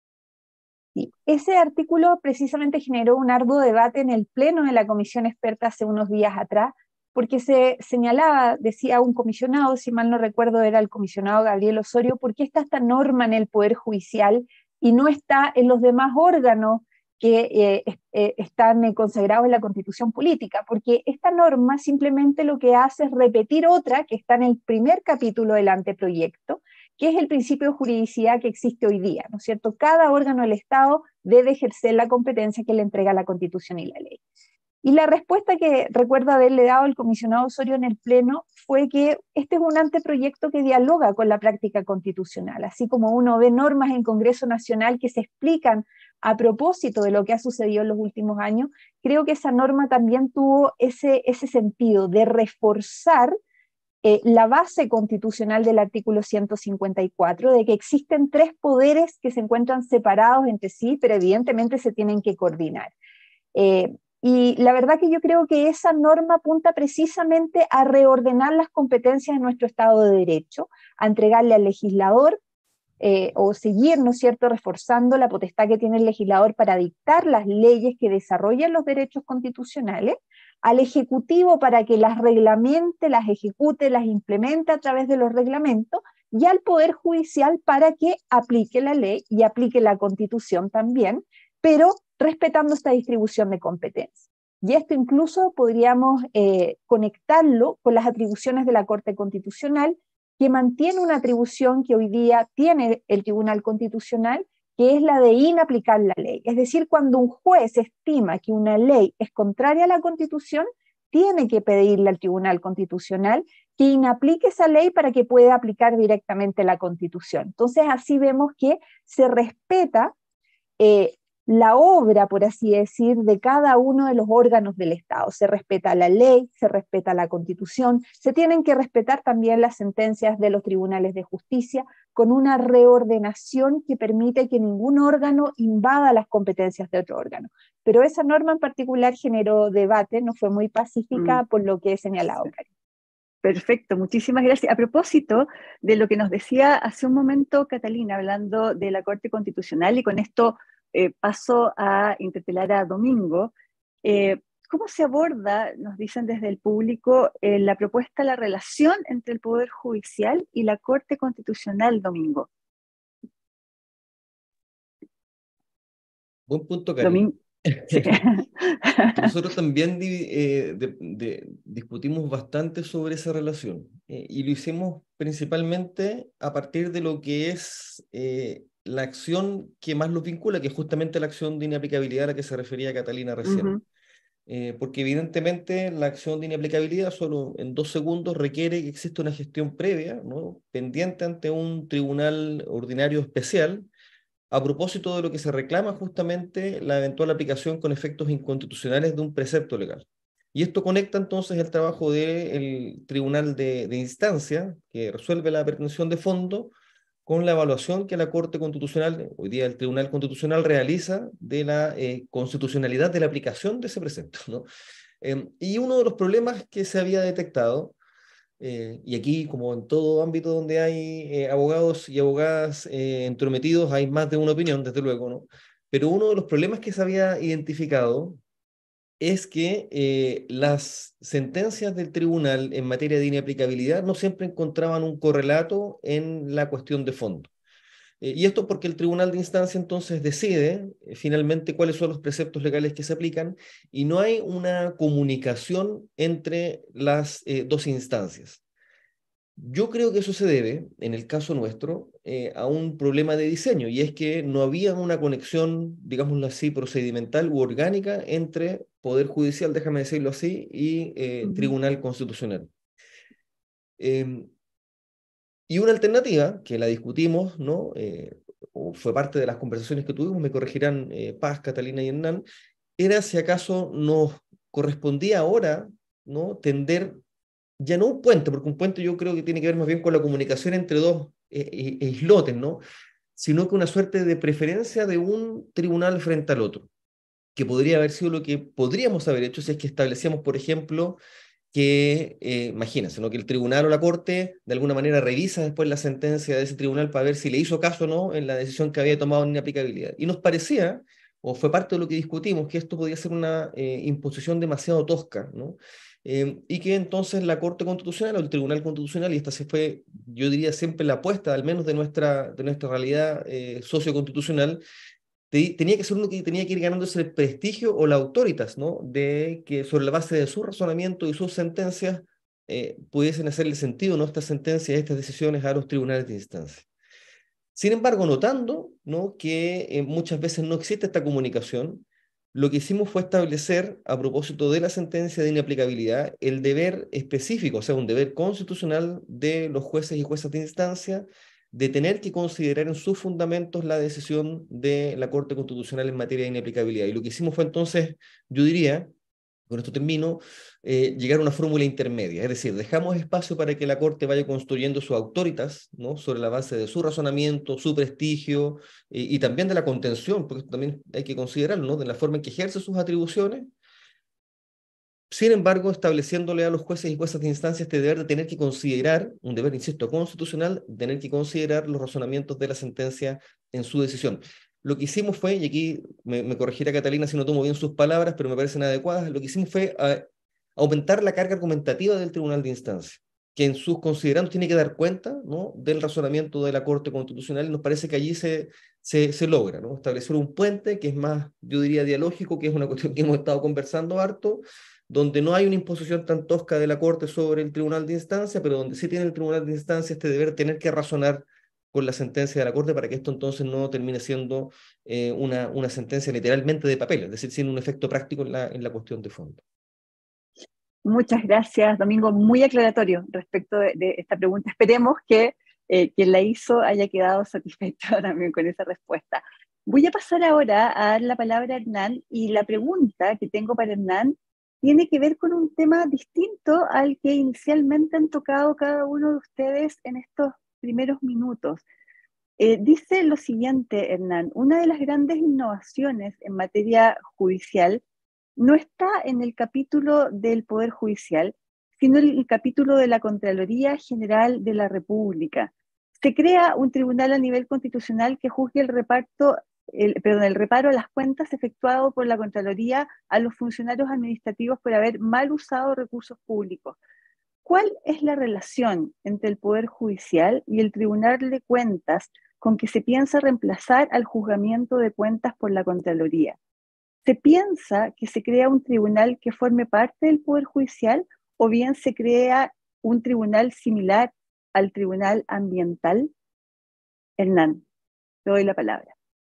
Sí, ese artículo precisamente generó un arduo debate en el pleno de la comisión experta hace unos días atrás, porque se señalaba, decía un comisionado, si mal no recuerdo era el comisionado Gabriel Osorio, ¿por qué está esta norma en el Poder Judicial y no está en los demás órganos que eh, eh, están eh, consagrados en la Constitución Política? Porque esta norma simplemente lo que hace es repetir otra que está en el primer capítulo del anteproyecto, que es el principio de juridicidad que existe hoy día, ¿no es cierto? Cada órgano del Estado debe ejercer la competencia que le entrega la Constitución y la ley. Y la respuesta que recuerdo haberle dado el comisionado Osorio en el Pleno fue que este es un anteproyecto que dialoga con la práctica constitucional, así como uno ve normas en Congreso Nacional que se explican a propósito de lo que ha sucedido en los últimos años, creo que esa norma también tuvo ese, ese sentido de reforzar eh, la base constitucional del artículo ciento cincuenta y cuatro, de que existen tres poderes que se encuentran separados entre sí, pero evidentemente se tienen que coordinar. Eh, Y la verdad que yo creo que esa norma apunta precisamente a reordenar las competencias de nuestro Estado de Derecho, a entregarle al legislador eh, o seguir, ¿no es cierto?, reforzando la potestad que tiene el legislador para dictar las leyes que desarrollan los derechos constitucionales, al Ejecutivo para que las reglamente, las ejecute, las implemente a través de los reglamentos, y al Poder Judicial para que aplique la ley y aplique la Constitución también, pero respetando esta distribución de competencias. Y esto incluso podríamos eh, conectarlo con las atribuciones de la Corte Constitucional, que mantiene una atribución que hoy día tiene el Tribunal Constitucional, que es la de inaplicar la ley. Es decir, cuando un juez estima que una ley es contraria a la Constitución, tiene que pedirle al Tribunal Constitucional que inaplique esa ley para que pueda aplicar directamente la Constitución. Entonces, así vemos que se respeta eh, la obra, por así decir, de cada uno de los órganos del Estado. Se respeta la ley, se respeta la Constitución, se tienen que respetar también las sentencias de los tribunales de justicia, con una reordenación que permite que ningún órgano invada las competencias de otro órgano. Pero esa norma en particular generó debate, no fue muy pacífica, mm. por lo que he señalado, Karin. Perfecto, muchísimas gracias. A propósito de lo que nos decía hace un momento Catalina, hablando de la Corte Constitucional, y con esto eh, paso a interpelar a Domingo, eh, ¿cómo se aborda, nos dicen desde el público, eh, la propuesta, la relación entre el Poder Judicial y la Corte Constitucional, Domingo? Buen punto, Karin. Domingo. Sí. Nosotros también eh, de, de, discutimos bastante sobre esa relación eh, y lo hicimos principalmente a partir de lo que es eh, la acción que más los vincula, que es justamente la acción de inaplicabilidad a la que se refería Catalina recién. Uh-huh. eh, porque evidentemente la acción de inaplicabilidad solo en dos segundos requiere que exista una gestión previa, ¿no?, pendiente ante un tribunal ordinario especial, a propósito de lo que se reclama justamente la eventual aplicación con efectos inconstitucionales de un precepto legal. Y esto conecta entonces el trabajo del tribunal de, de instancia, que resuelve la pretensión de fondo, con la evaluación que la Corte Constitucional, hoy día el Tribunal Constitucional, realiza de la eh, constitucionalidad de la aplicación de ese precepto, ¿no? Eh, y uno de los problemas que se había detectado, Eh, y aquí, como en todo ámbito donde hay eh, abogados y abogadas eh, entrometidos, hay más de una opinión, desde luego, ¿no? Pero uno de los problemas que se había identificado es que eh, las sentencias del tribunal en materia de inaplicabilidad no siempre encontraban un correlato en la cuestión de fondo. Eh, y esto porque el tribunal de instancia entonces decide eh, finalmente cuáles son los preceptos legales que se aplican y no hay una comunicación entre las eh, dos instancias. Yo creo que eso se debe, en el caso nuestro, eh, a un problema de diseño, y es que no había una conexión, digámoslo así, procedimental u orgánica entre Poder Judicial, déjame decirlo así, y eh, uh-huh. Tribunal Constitucional. Eh, Y una alternativa, que la discutimos, ¿no? Eh, o fue parte de las conversaciones que tuvimos, me corregirán eh, Paz, Catalina y Hernán, era si acaso nos correspondía ahora, ¿no?, tender, ya no un puente, porque un puente yo creo que tiene que ver más bien con la comunicación entre dos eh, eh, islotes, ¿no?, sino que una suerte de preferencia de un tribunal frente al otro, que podría haber sido lo que podríamos haber hecho si es que establecíamos, por ejemplo, que, eh, imagínense, ¿no?, que el tribunal o la corte de alguna manera revisa después la sentencia de ese tribunal para ver si le hizo caso o no en la decisión que había tomado en inaplicabilidad. Y nos parecía, o fue parte de lo que discutimos, que esto podía ser una eh, imposición demasiado tosca, ¿no? Eh, y que entonces la Corte Constitucional o el Tribunal Constitucional, y esta se fue, yo diría, siempre la apuesta, al menos de nuestra, de nuestra realidad eh, socioconstitucional, tenía que ser uno que tenía que ir ganándose el prestigio o la autoritas, ¿no?, de que sobre la base de su razonamiento y sus sentencias eh, pudiesen hacerle sentido, ¿no?, estas sentencias, estas decisiones a los tribunales de instancia. Sin embargo, notando, ¿no?, que eh, muchas veces no existe esta comunicación, lo que hicimos fue establecer, a propósito de la sentencia de inaplicabilidad, el deber específico, o sea, un deber constitucional de los jueces y juezas de instancia, de tener que considerar en sus fundamentos la decisión de la Corte Constitucional en materia de inaplicabilidad. Y lo que hicimos fue entonces, yo diría, con esto termino, eh, llegar a una fórmula intermedia, es decir, dejamos espacio para que la Corte vaya construyendo su autoritas, ¿no?, sobre la base de su razonamiento, su prestigio, eh, y también de la contención, porque también hay que considerarlo, ¿no?, de la forma en que ejerce sus atribuciones. Sin embargo, estableciéndole a los jueces y juezas de instancia este deber de tener que considerar, un deber, insisto, constitucional, tener que considerar los razonamientos de la sentencia en su decisión. Lo que hicimos fue, y aquí me, me corregirá Catalina si no tomo bien sus palabras, pero me parecen adecuadas, lo que hicimos fue a, aumentar la carga argumentativa del tribunal de instancia, que en sus considerandos tiene que dar cuenta, ¿no?, del razonamiento de la Corte Constitucional, y nos parece que allí se, se, se logra, ¿no?, establecer un puente que es más, yo diría, dialógico, que es una cuestión que hemos estado conversando harto, donde no hay una imposición tan tosca de la Corte sobre el tribunal de instancia, pero donde sí tiene el tribunal de instancia este deber tener que razonar con la sentencia de la Corte para que esto entonces no termine siendo eh, una, una sentencia literalmente de papel, es decir, sin un efecto práctico en la, en la cuestión de fondo. Muchas gracias, Domingo, muy aclaratorio respecto de, de esta pregunta. Esperemos que eh, quien la hizo haya quedado satisfecho también con esa respuesta. Voy a pasar ahora a dar la palabra a Hernán, y la pregunta que tengo para Hernán tiene que ver con un tema distinto al que inicialmente han tocado cada uno de ustedes en estos primeros minutos. Eh, dice lo siguiente, Hernán: una de las grandes innovaciones en materia judicial no está en el capítulo del Poder Judicial, sino en el capítulo de la Contraloría General de la República. Se crea un tribunal a nivel constitucional que juzgue el reparto, el, perdón, el reparo a las cuentas efectuado por la Contraloría a los funcionarios administrativos por haber mal usado recursos públicos. ¿Cuál es la relación entre el Poder Judicial y el Tribunal de Cuentas con que se piensa reemplazar al juzgamiento de cuentas por la Contraloría? ¿Se piensa que se crea un tribunal que forme parte del Poder Judicial, o bien se crea un tribunal similar al Tribunal Ambiental? Hernán, te doy la palabra.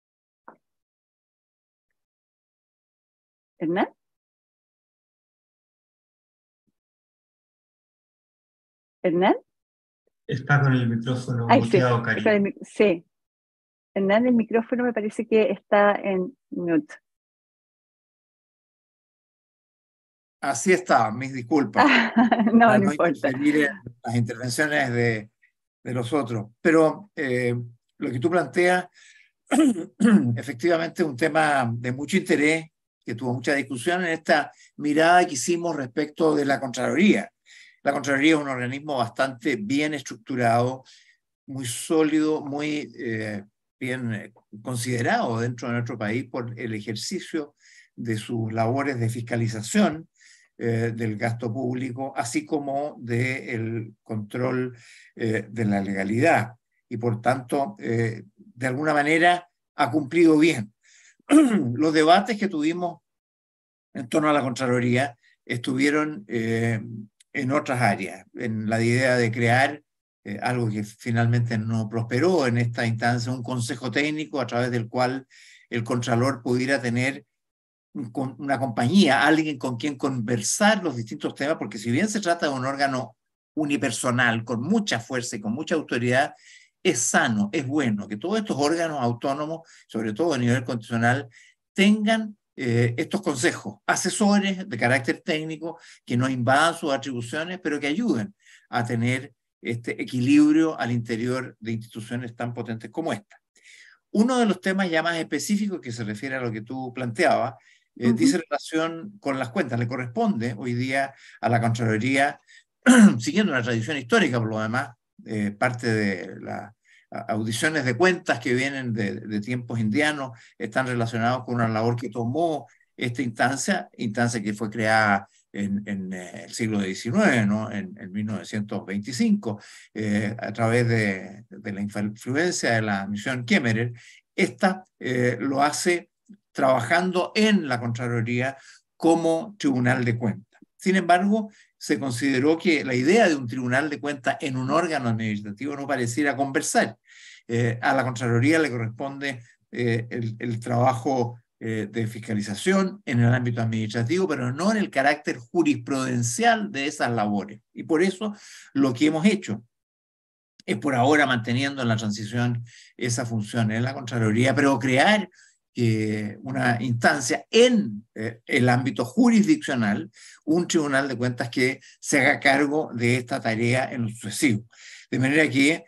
¿Hernán? ¿Hernán? Está con el micrófono Ay, muteado, sí, Karina. sí. Hernán, el micrófono me parece que está en mute. Así está, mis disculpas. no, Para no no importa. interferir en las intervenciones de, de los otros. Pero eh, lo que tú planteas, efectivamente, es un tema de mucho interés, que tuvo mucha discusión en esta mirada que hicimos respecto de la Contraloría. La Contraloría es un organismo bastante bien estructurado, muy sólido, muy eh, bien considerado dentro de nuestro país por el ejercicio de sus labores de fiscalización eh, del gasto público, así como del control eh, de la legalidad. Y por tanto, eh, de alguna manera, ha cumplido bien. Los debates que tuvimos en torno a la Contraloría estuvieron eh, en otras áreas, en la idea de crear eh, algo que finalmente no prosperó en esta instancia, un consejo técnico a través del cual el Contralor pudiera tener un, una compañía, alguien con quien conversar los distintos temas, porque si bien se trata de un órgano unipersonal, con mucha fuerza y con mucha autoridad, es sano, es bueno que todos estos órganos autónomos, sobre todo a nivel constitucional, tengan Eh, estos consejos, asesores de carácter técnico que no invadan sus atribuciones, pero que ayuden a tener este equilibrio al interior de instituciones tan potentes como esta. Uno de los temas ya más específicos que se refiere a lo que tú planteabas, eh, uh-huh. dice relación con las cuentas. Le corresponde hoy día a la Contraloría, siguiendo una tradición histórica por lo demás, eh, parte de la audiciones de cuentas que vienen de, de tiempos indianos, están relacionados con una labor que tomó esta instancia, instancia que fue creada en, en eh, el siglo diecinueve, ¿no? en, en mil novecientos veinticinco, eh, a través de, de la influencia de la misión Kemmerer. Esta eh, lo hace trabajando en la Contraloría como tribunal de cuentas. Sin embargo, se consideró que la idea de un tribunal de cuentas en un órgano administrativo no pareciera conversar. Eh, a la Contraloría le corresponde eh, el, el trabajo eh, de fiscalización en el ámbito administrativo, pero no en el carácter jurisprudencial de esas labores. Y por eso lo que hemos hecho es por ahora, manteniendo en la transición esa función en la Contraloría, pero crear Eh, una instancia en eh, el ámbito jurisdiccional, un tribunal de cuentas que se haga cargo de esta tarea en lo sucesivo. De manera que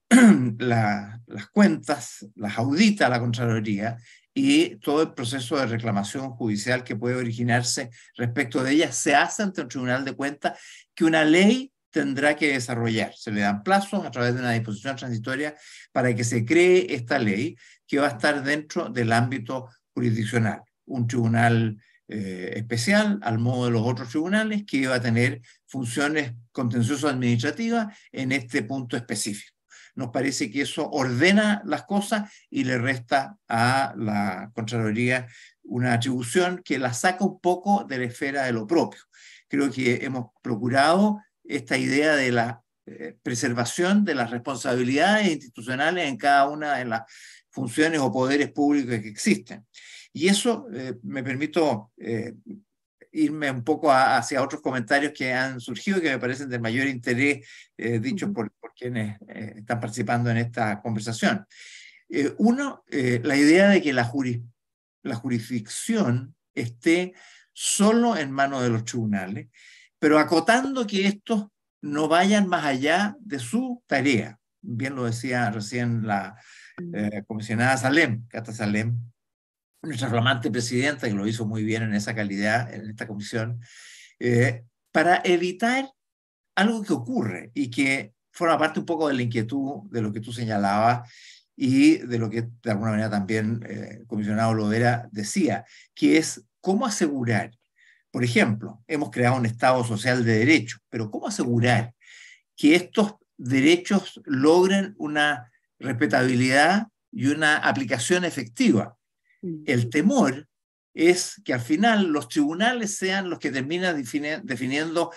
la, las cuentas las audita la Contraloría y todo el proceso de reclamación judicial que puede originarse respecto de ellas se hace ante un tribunal de cuentas que una ley tendrá que desarrollar. Se le dan plazos a través de una disposición transitoria para que se cree esta ley que va a estar dentro del ámbito jurisdiccional. Un tribunal eh, especial, al modo de los otros tribunales, que va a tener funciones contenciosas administrativas en este punto específico. Nos parece que eso ordena las cosas y le resta a la Contraloría una atribución que la saca un poco de la esfera de lo propio. Creo que hemos procurado esta idea de la eh, preservación de las responsabilidades institucionales en cada una de las funciones o poderes públicos que existen. Y eso eh, me permito eh, irme un poco a, hacia otros comentarios que han surgido que me parecen de mayor interés, eh, dichos por, por quienes eh, están participando en esta conversación. Eh, uno, eh, la idea de que la, juris, la jurisdicción esté solo en manos de los tribunales, pero acotando que estos no vayan más allá de su tarea. Bien lo decía recién la eh, comisionada Salem, Cata Salem, nuestra flamante presidenta, que lo hizo muy bien en esa calidad, en esta comisión, eh, para evitar algo que ocurre y que forma parte un poco de la inquietud de lo que tú señalabas y de lo que de alguna manera también eh, el comisionado Lovera decía, que es cómo asegurar, por ejemplo, hemos creado un Estado social de derecho, pero cómo asegurar que estos derechos logren una respetabilidad y una aplicación efectiva. El temor es que al final los tribunales sean los que terminan defini- definiendo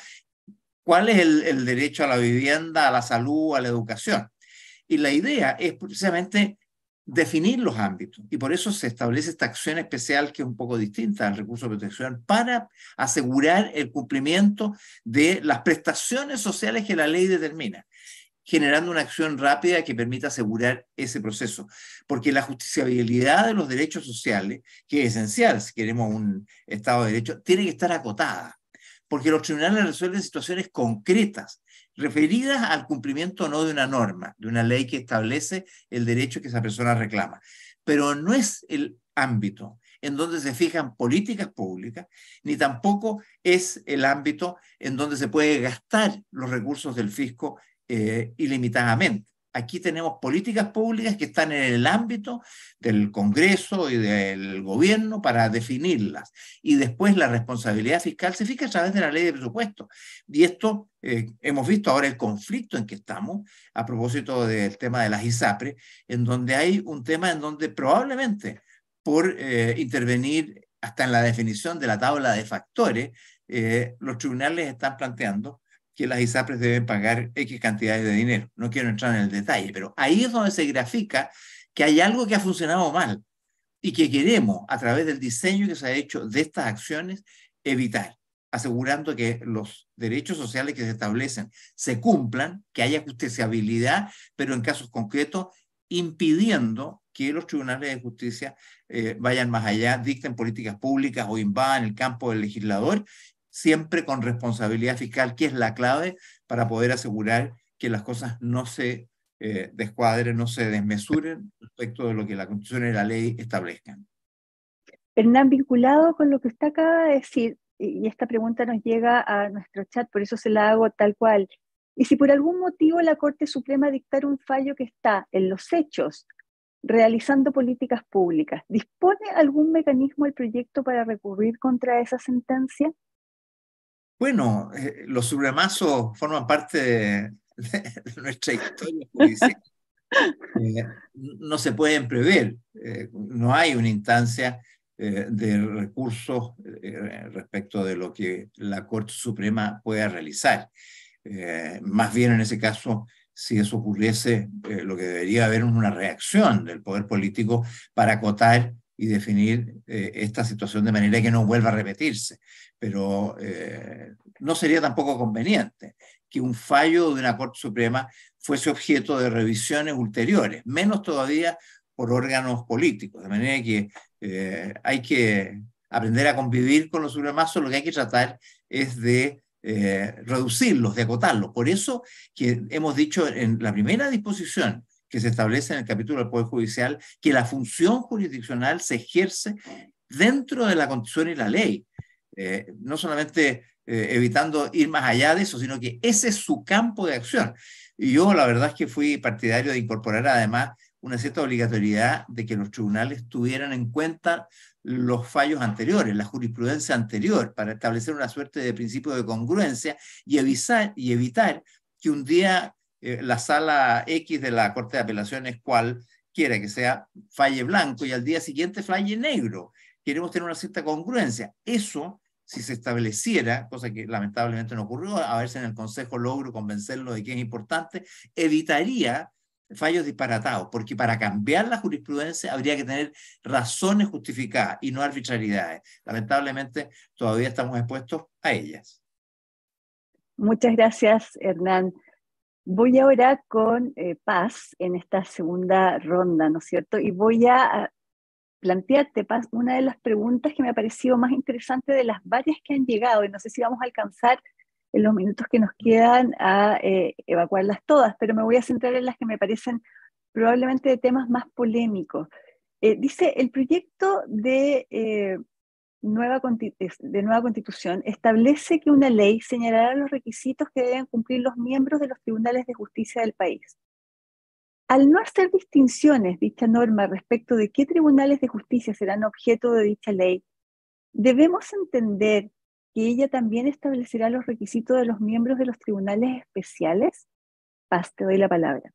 cuál es el, el derecho a la vivienda, a la salud, a la educación. Y la idea es precisamente definir los ámbitos. Y por eso se establece esta acción especial que es un poco distinta al recurso de protección para asegurar el cumplimiento de las prestaciones sociales que la ley determina, generando una acción rápida que permita asegurar ese proceso. Porque la justiciabilidad de los derechos sociales, que es esencial si queremos un Estado de Derecho, tiene que estar acotada. Porque los tribunales resuelven situaciones concretas, referidas al cumplimiento o no de una norma, de una ley que establece el derecho que esa persona reclama. Pero no es el ámbito en donde se fijan políticas públicas, ni tampoco es el ámbito en donde se puede gastar los recursos del fisco eh, ilimitadamente. Aquí tenemos políticas públicas que están en el ámbito del Congreso y del gobierno para definirlas. Y después la responsabilidad fiscal se fija a través de la ley de presupuesto. Y esto, eh, hemos visto ahora el conflicto en que estamos a propósito del tema de las ISAPRES, en donde hay un tema en donde probablemente por eh, intervenir hasta en la definición de la tabla de factores, eh, los tribunales están planteando que las ISAPRES deben pagar X cantidades de dinero. No quiero entrar en el detalle, pero ahí es donde se grafica que hay algo que ha funcionado mal y que queremos, a través del diseño que se ha hecho de estas acciones, evitar, asegurando que los derechos sociales que se establecen se cumplan, que haya justiciabilidad, pero en casos concretos, impidiendo que los tribunales de justicia eh, vayan más allá, dicten políticas públicas o invadan el campo del legislador, siempre con responsabilidad fiscal, que es la clave para poder asegurar que las cosas no se eh, descuadren, no se desmesuren respecto de lo que la Constitución y la ley establezcan. Hernán, vinculado con lo que usted acaba de decir, y esta pregunta nos llega a nuestro chat, por eso se la hago tal cual, y si por algún motivo la Corte Suprema dictara un fallo que está en los hechos, realizando políticas públicas, ¿dispone algún mecanismo el proyecto para recurrir contra esa sentencia? Bueno, eh, los supremazos forman parte de, de nuestra historia judicial. Eh, no se pueden prever, eh, no hay una instancia eh, de recursos eh, respecto de lo que la Corte Suprema pueda realizar. Eh, más bien en ese caso, si eso ocurriese, eh, lo que debería haber es una reacción del poder político para acotar y definir eh, esta situación de manera que no vuelva a repetirse. Pero eh, no sería tampoco conveniente que un fallo de una Corte Suprema fuese objeto de revisiones ulteriores, menos todavía por órganos políticos. De manera que eh, hay que aprender a convivir con los supremazos, lo que hay que tratar es de eh, reducirlos, de acotarlos. Por eso que hemos dicho en la primera disposición que se establece en el capítulo del Poder Judicial, que la función jurisdiccional se ejerce dentro de la Constitución y la ley. Eh, no solamente eh, evitando ir más allá de eso, sino que ese es su campo de acción. Y yo la verdad es que fui partidario de incorporar además una cierta obligatoriedad de que los tribunales tuvieran en cuenta los fallos anteriores, la jurisprudencia anterior, para establecer una suerte de principio de congruencia y, avisar, y evitar que un día eh, la sala X de la Corte de Apelaciones, cual quiera que sea, falle blanco y al día siguiente falle negro. Queremos tener una cierta congruencia. Eso, si se estableciera, cosa que lamentablemente no ocurrió, a ver si en el Consejo logro convencerlo de que es importante, evitaría fallos disparatados, porque para cambiar la jurisprudencia habría que tener razones justificadas y no arbitrariedades. Lamentablemente todavía estamos expuestos a ellas. Muchas gracias, Hernán. voy ahora con eh, Paz en esta segunda ronda, ¿no es cierto? Y voy a, a plantearte, Paz, una de las preguntas que me ha parecido más interesante de las varias que han llegado, y no sé si vamos a alcanzar en los minutos que nos quedan a eh, evacuarlas todas, pero me voy a centrar en las que me parecen probablemente de temas más polémicos. Eh, dice, el proyecto de, eh, nueva, de nueva constitución establece que una ley señalará los requisitos que deben cumplir los miembros de los tribunales de justicia del país. Al no hacer distinciones dicha norma respecto de qué tribunales de justicia serán objeto de dicha ley, debemos entender que ella también establecerá los requisitos de los miembros de los tribunales especiales. Paz, te doy la palabra.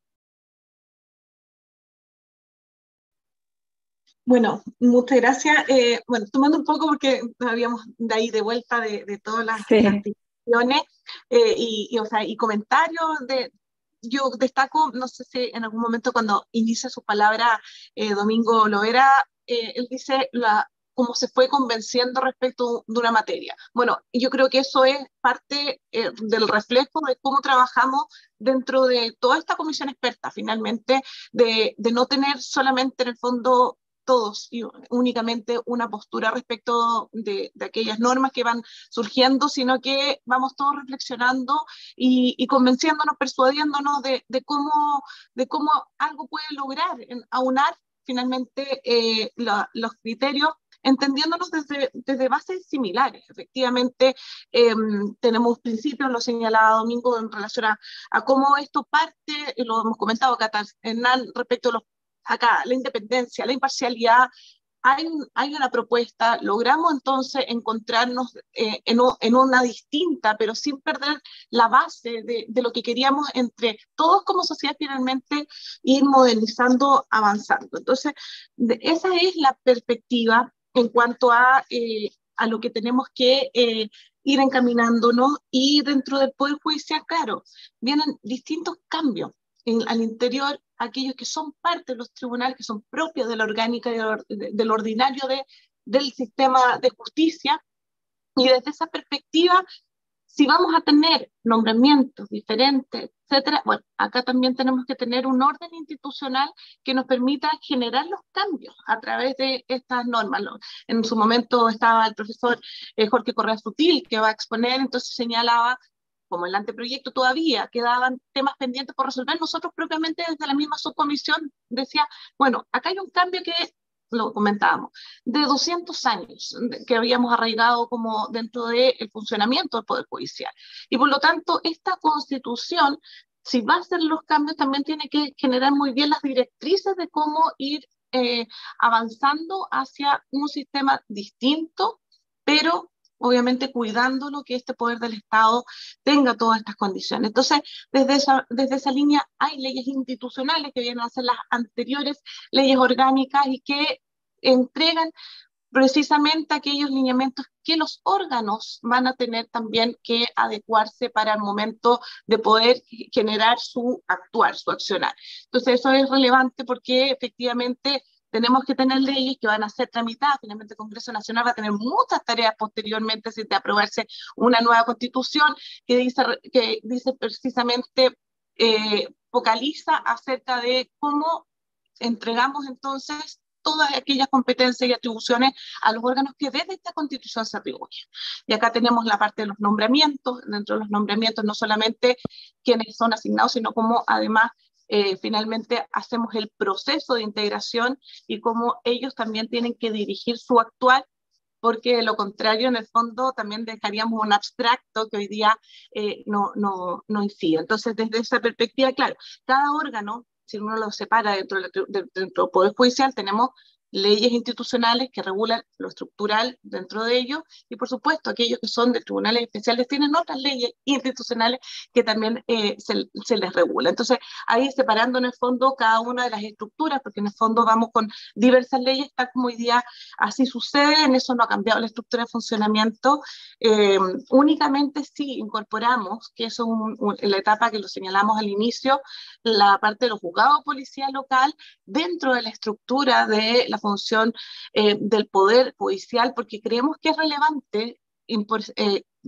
Bueno, muchas gracias. Eh, bueno, tomando un poco porque habíamos de ahí de vuelta de, de todas las, sí. las discusiones eh, y, y, o sea, y comentarios de... Yo destaco, no sé si en algún momento cuando inicia su palabra eh, Domingo Loera, eh, él dice la, cómo se fue convenciendo respecto de una materia. Bueno, yo creo que eso es parte eh, del reflejo de cómo trabajamos dentro de toda esta comisión experta, finalmente, de, de no tener solamente en el fondo todos y únicamente una postura respecto de, de aquellas normas que van surgiendo, sino que vamos todos reflexionando y, y convenciéndonos, persuadiéndonos de, de, cómo, de cómo algo puede lograr en, aunar finalmente eh, la, los criterios, entendiéndonos desde, desde bases similares. Efectivamente, eh, tenemos principios, lo señalaba Domingo, en relación a, a cómo esto parte, lo hemos comentado acá, Hernán, respecto a los acá, la independencia, la imparcialidad, hay, hay una propuesta, logramos entonces encontrarnos eh, en, en una distinta, pero sin perder la base de, de lo que queríamos entre todos como sociedad finalmente ir modernizando, avanzando. Entonces, de, esa es la perspectiva en cuanto a, eh, a lo que tenemos que eh, ir encaminándonos, y dentro del Poder Judicial, claro, vienen distintos cambios en, al interior, aquellos que son parte de los tribunales, que son propios de la orgánica y de, del ordinario de, del sistema de justicia, y desde esa perspectiva, si vamos a tener nombramientos diferentes, etcétera, bueno, acá también tenemos que tener un orden institucional que nos permita generar los cambios a través de estas normas. En su momento estaba el profesor eh, Jorge Correa Sutil, que va a exponer, entonces señalaba, como el anteproyecto todavía quedaban temas pendientes por resolver, nosotros propiamente desde la misma subcomisión decía, bueno, acá hay un cambio que, lo comentábamos, de doscientos años que habíamos arraigado como dentro del funcionamiento del Poder Judicial. Y por lo tanto, esta Constitución, si va a hacer los cambios, también tiene que generar muy bien las directrices de cómo ir eh, avanzando hacia un sistema distinto, pero obviamente cuidándolo, que este poder del Estado tenga todas estas condiciones. Entonces, desde esa, desde esa línea hay leyes institucionales que vienen a ser las anteriores leyes orgánicas y que entregan precisamente aquellos lineamientos que los órganos van a tener también que adecuarse para el momento de poder generar su actuar, su accionar. Entonces, eso es relevante porque efectivamente tenemos que tener leyes que van a ser tramitadas. Finalmente el Congreso Nacional va a tener muchas tareas posteriormente si de aprobarse una nueva constitución que dice, que dice precisamente, eh, focaliza acerca de cómo entregamos entonces todas aquellas competencias y atribuciones a los órganos que desde esta Constitución se atribuyen. Y acá tenemos la parte de los nombramientos. Dentro de los nombramientos no solamente quienes son asignados, sino como además Eh, finalmente hacemos el proceso de integración y cómo ellos también tienen que dirigir su actuar, porque de lo contrario, en el fondo, también dejaríamos un abstracto que hoy día eh, no, no, no incide. Entonces, desde esa perspectiva, claro, cada órgano, si uno lo separa dentro del, dentro del Poder Judicial, tenemos leyes institucionales que regulan lo estructural dentro de ellos, y por supuesto aquellos que son de tribunales especiales tienen otras leyes institucionales que también eh, se, se les regula. Entonces, ahí separando en el fondo cada una de las estructuras, porque en el fondo vamos con diversas leyes, tal como hoy día así sucede, en eso no ha cambiado la estructura de funcionamiento, eh, únicamente si incorporamos, que eso es un, un, en la etapa que lo señalamos al inicio, la parte de los juzgados de policía local dentro de la estructura de la función eh, del Poder Judicial, porque creemos que es relevante eh, de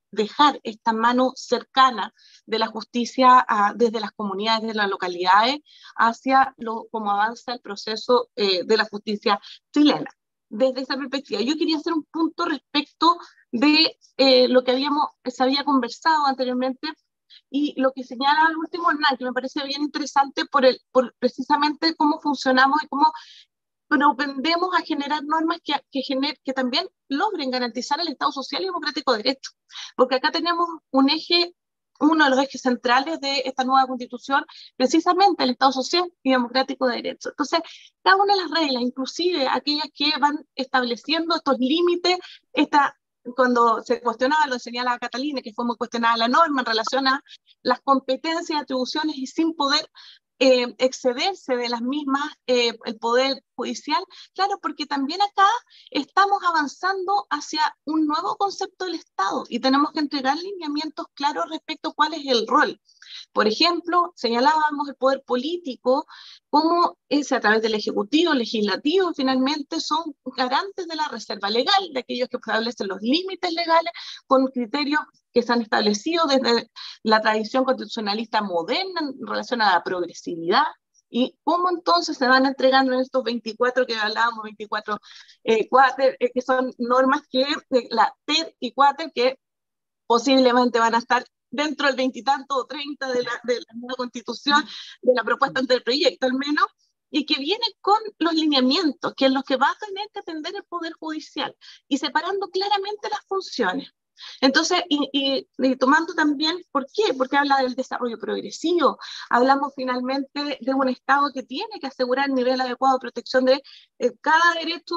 dejar esta mano cercana de la justicia a, desde las comunidades, de las localidades, hacia lo, cómo avanza el proceso eh, de la justicia chilena. Desde esa perspectiva, yo quería hacer un punto respecto de eh, lo que habíamos, se había conversado anteriormente y lo que señala el último Hernán, que me parece bien interesante por, el, por precisamente cómo funcionamos y cómo propendemos a generar normas que, que, gener, que también logren garantizar el Estado social y democrático de derecho. Porque acá tenemos un eje, uno de los ejes centrales de esta nueva Constitución, precisamente el Estado social y democrático de derecho. Entonces, cada una de las reglas, inclusive aquellas que van estableciendo estos límites, esta, cuando se cuestionaba, lo señalaba Catalina, que fue muy cuestionada la norma en relación a las competencias y atribuciones y sin poder Eh, excederse de las mismas eh, el Poder Judicial, claro, porque también acá estamos avanzando hacia un nuevo concepto del Estado y tenemos que entregar lineamientos claros respecto a cuál es el rol. Por ejemplo, señalábamos el poder político, cómo ese a través del Ejecutivo, Legislativo, finalmente son garantes de la reserva legal, de aquellos que establecen los límites legales con criterios que se han establecido desde la tradición constitucionalista moderna en relación a la progresividad, y cómo entonces se van entregando en estos veinticuatro que hablábamos, veinticuatro eh, cuater, eh, que son normas que, eh, la T E R y cuater, que posiblemente van a estar dentro del veintitanto o treinta de la, de la nueva Constitución, de la propuesta ante el proyecto al menos, y que viene con los lineamientos, que es lo que va a tener que atender el Poder Judicial, y separando claramente las funciones. Entonces, y, y, y tomando también, ¿por qué? Porque habla del desarrollo progresivo, hablamos finalmente de un Estado que tiene que asegurar el nivel adecuado de protección de eh, cada derecho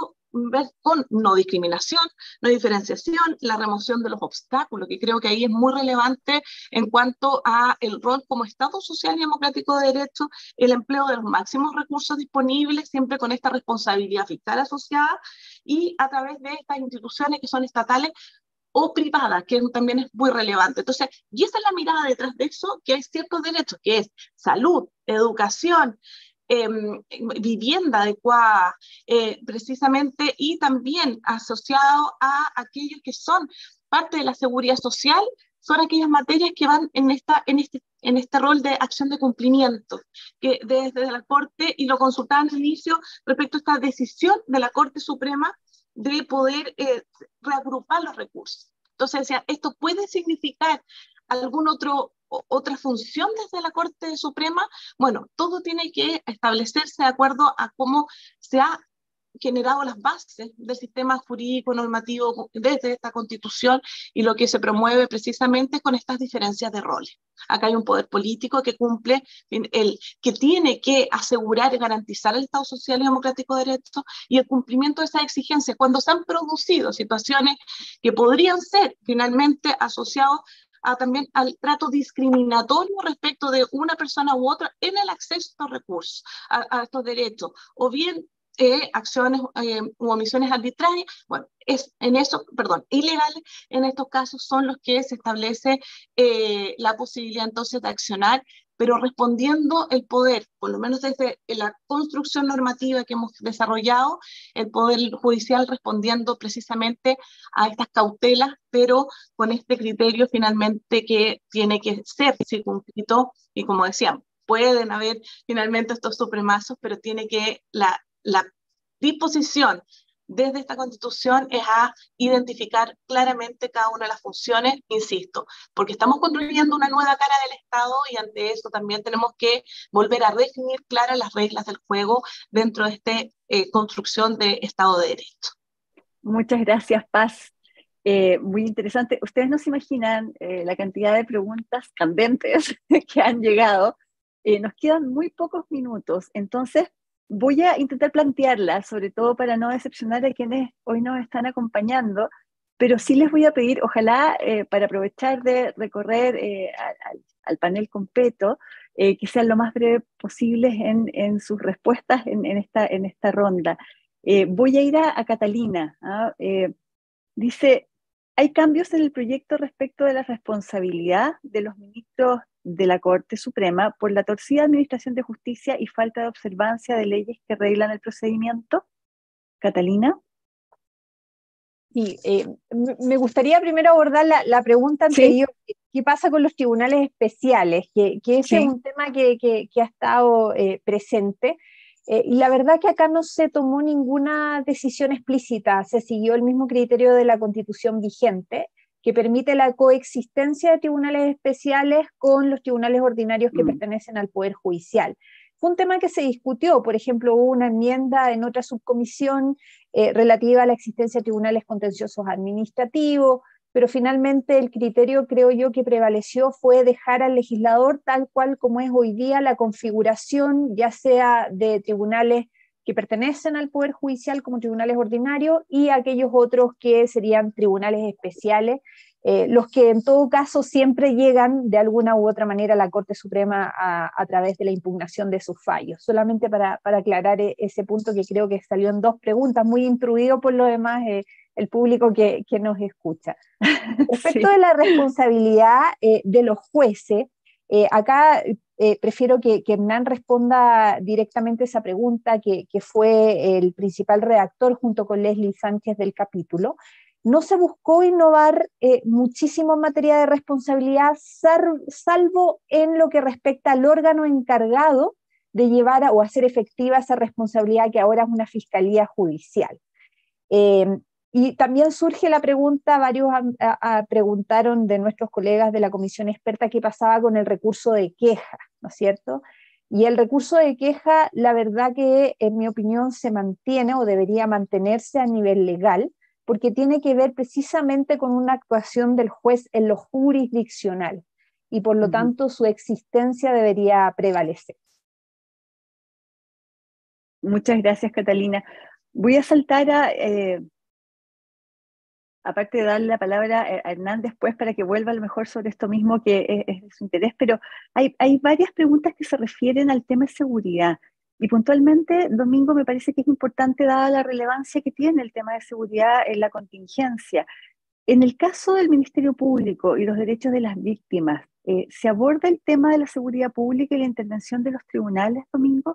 con no discriminación, no diferenciación, la remoción de los obstáculos, que creo que ahí es muy relevante en cuanto a el rol como Estado social y democrático de derecho, el empleo de los máximos recursos disponibles, siempre con esta responsabilidad fiscal asociada, y a través de estas instituciones que son estatales o privadas, que también es muy relevante. Entonces, y esa es la mirada detrás de eso, que hay ciertos derechos, que es salud, educación, eh, vivienda adecuada, eh, precisamente, y también asociado a aquellos que son parte de la seguridad social, son aquellas materias que van en, esta, en, este, en este rol de acción de cumplimiento, que desde la Corte, y lo consultaban al inicio respecto a esta decisión de la Corte Suprema de poder eh, reagrupar los recursos. Entonces, decía, esto puede significar algún otro otra función desde la Corte Suprema. Bueno, todo tiene que establecerse de acuerdo a cómo se ha generado las bases del sistema jurídico normativo desde esta Constitución, y lo que se promueve precisamente con estas diferencias de roles. Acá hay un poder político que cumple, el, que tiene que asegurar y garantizar el Estado social y democrático de derecho y el cumplimiento de esas exigencias cuando se han producido situaciones que podrían ser finalmente asociados a, también al trato discriminatorio respecto de una persona u otra en el acceso a estos recursos, a, a estos derechos, o bien Eh, acciones eh, u omisiones arbitrarias, bueno, es en eso, perdón, ilegales, en estos casos son los que se establece eh, la posibilidad entonces de accionar, pero respondiendo el poder, por lo menos desde la construcción normativa que hemos desarrollado, el Poder Judicial respondiendo precisamente a estas cautelas, pero con este criterio finalmente que tiene que ser circunscrito, y como decíamos, pueden haber finalmente estos supremazos, pero tiene que la La disposición desde esta Constitución es a identificar claramente cada una de las funciones, insisto, porque estamos construyendo una nueva cara del Estado, y ante eso también tenemos que volver a definir claras las reglas del juego dentro de esta eh, construcción de Estado de Derecho. Muchas gracias, Paz. Eh, muy interesante. Ustedes no se imaginan eh, la cantidad de preguntas candentes que han llegado. Eh, nos quedan muy pocos minutos, entonces voy a intentar plantearla, sobre todo para no decepcionar a quienes hoy nos están acompañando, pero sí les voy a pedir, ojalá, eh, para aprovechar de recorrer eh, al, al panel completo, eh, que sean lo más breves posibles en, en sus respuestas en, en, esta, en esta ronda. Eh, voy a ir a, a Catalina. ¿ah? Eh, dice, ¿hay cambios en el proyecto respecto de la responsabilidad de los ministros de la Corte Suprema por la torcida administración de justicia y falta de observancia de leyes que reglan el procedimiento? Catalina. Sí, eh, me gustaría primero abordar la, la pregunta anterior, ¿sí? ¿Qué pasa con los tribunales especiales? Que, que ese sí. es un tema que, que, que ha estado eh, presente. Eh, y la verdad que acá no se tomó ninguna decisión explícita, se siguió el mismo criterio de la Constitución vigente, que permite la coexistencia de tribunales especiales con los tribunales ordinarios que mm. pertenecen al Poder Judicial. Fue un tema que se discutió, por ejemplo, hubo una enmienda en otra subcomisión eh, relativa a la existencia de tribunales contenciosos administrativos, pero finalmente el criterio, creo yo, que prevaleció fue dejar al legislador tal cual como es hoy día la configuración, ya sea de tribunales que pertenecen al Poder Judicial como tribunales ordinarios y aquellos otros que serían tribunales especiales, eh, los que en todo caso siempre llegan de alguna u otra manera a la Corte Suprema a, a través de la impugnación de sus fallos. Solamente para, para aclarar ese punto que creo que salió en dos preguntas, muy instruido por lo demás eh, el público que, que nos escucha. Respecto sí. de la responsabilidad eh, de los jueces, eh, acá eh, prefiero que, que Hernán responda directamente esa pregunta, que, que fue el principal redactor junto con Leslie Sánchez del capítulo. No se buscó innovar eh, muchísimo en materia de responsabilidad, sal, salvo en lo que respecta al órgano encargado de llevar a, o hacer efectiva esa responsabilidad que ahora es una fiscalía judicial. Eh, y también surge la pregunta, varios a, a, a preguntaron de nuestros colegas de la comisión experta qué pasaba con el recurso de queja, ¿no es cierto? Y el recurso de queja, la verdad que en mi opinión se mantiene o debería mantenerse a nivel legal, porque tiene que ver precisamente con una actuación del juez en lo jurisdiccional, y por lo uh-huh. tanto su existencia debería prevalecer. Muchas gracias, Catalina. Voy a saltar a, eh, aparte de darle la palabra a Hernán después para que vuelva a lo mejor sobre esto mismo que es, es de su interés, pero hay, hay varias preguntas que se refieren al tema de seguridad. Y puntualmente, Domingo, me parece que es importante dada la relevancia que tiene el tema de seguridad en la contingencia. En el caso del Ministerio Público y los derechos de las víctimas, eh, ¿se aborda el tema de la seguridad pública y la intervención de los tribunales, Domingo?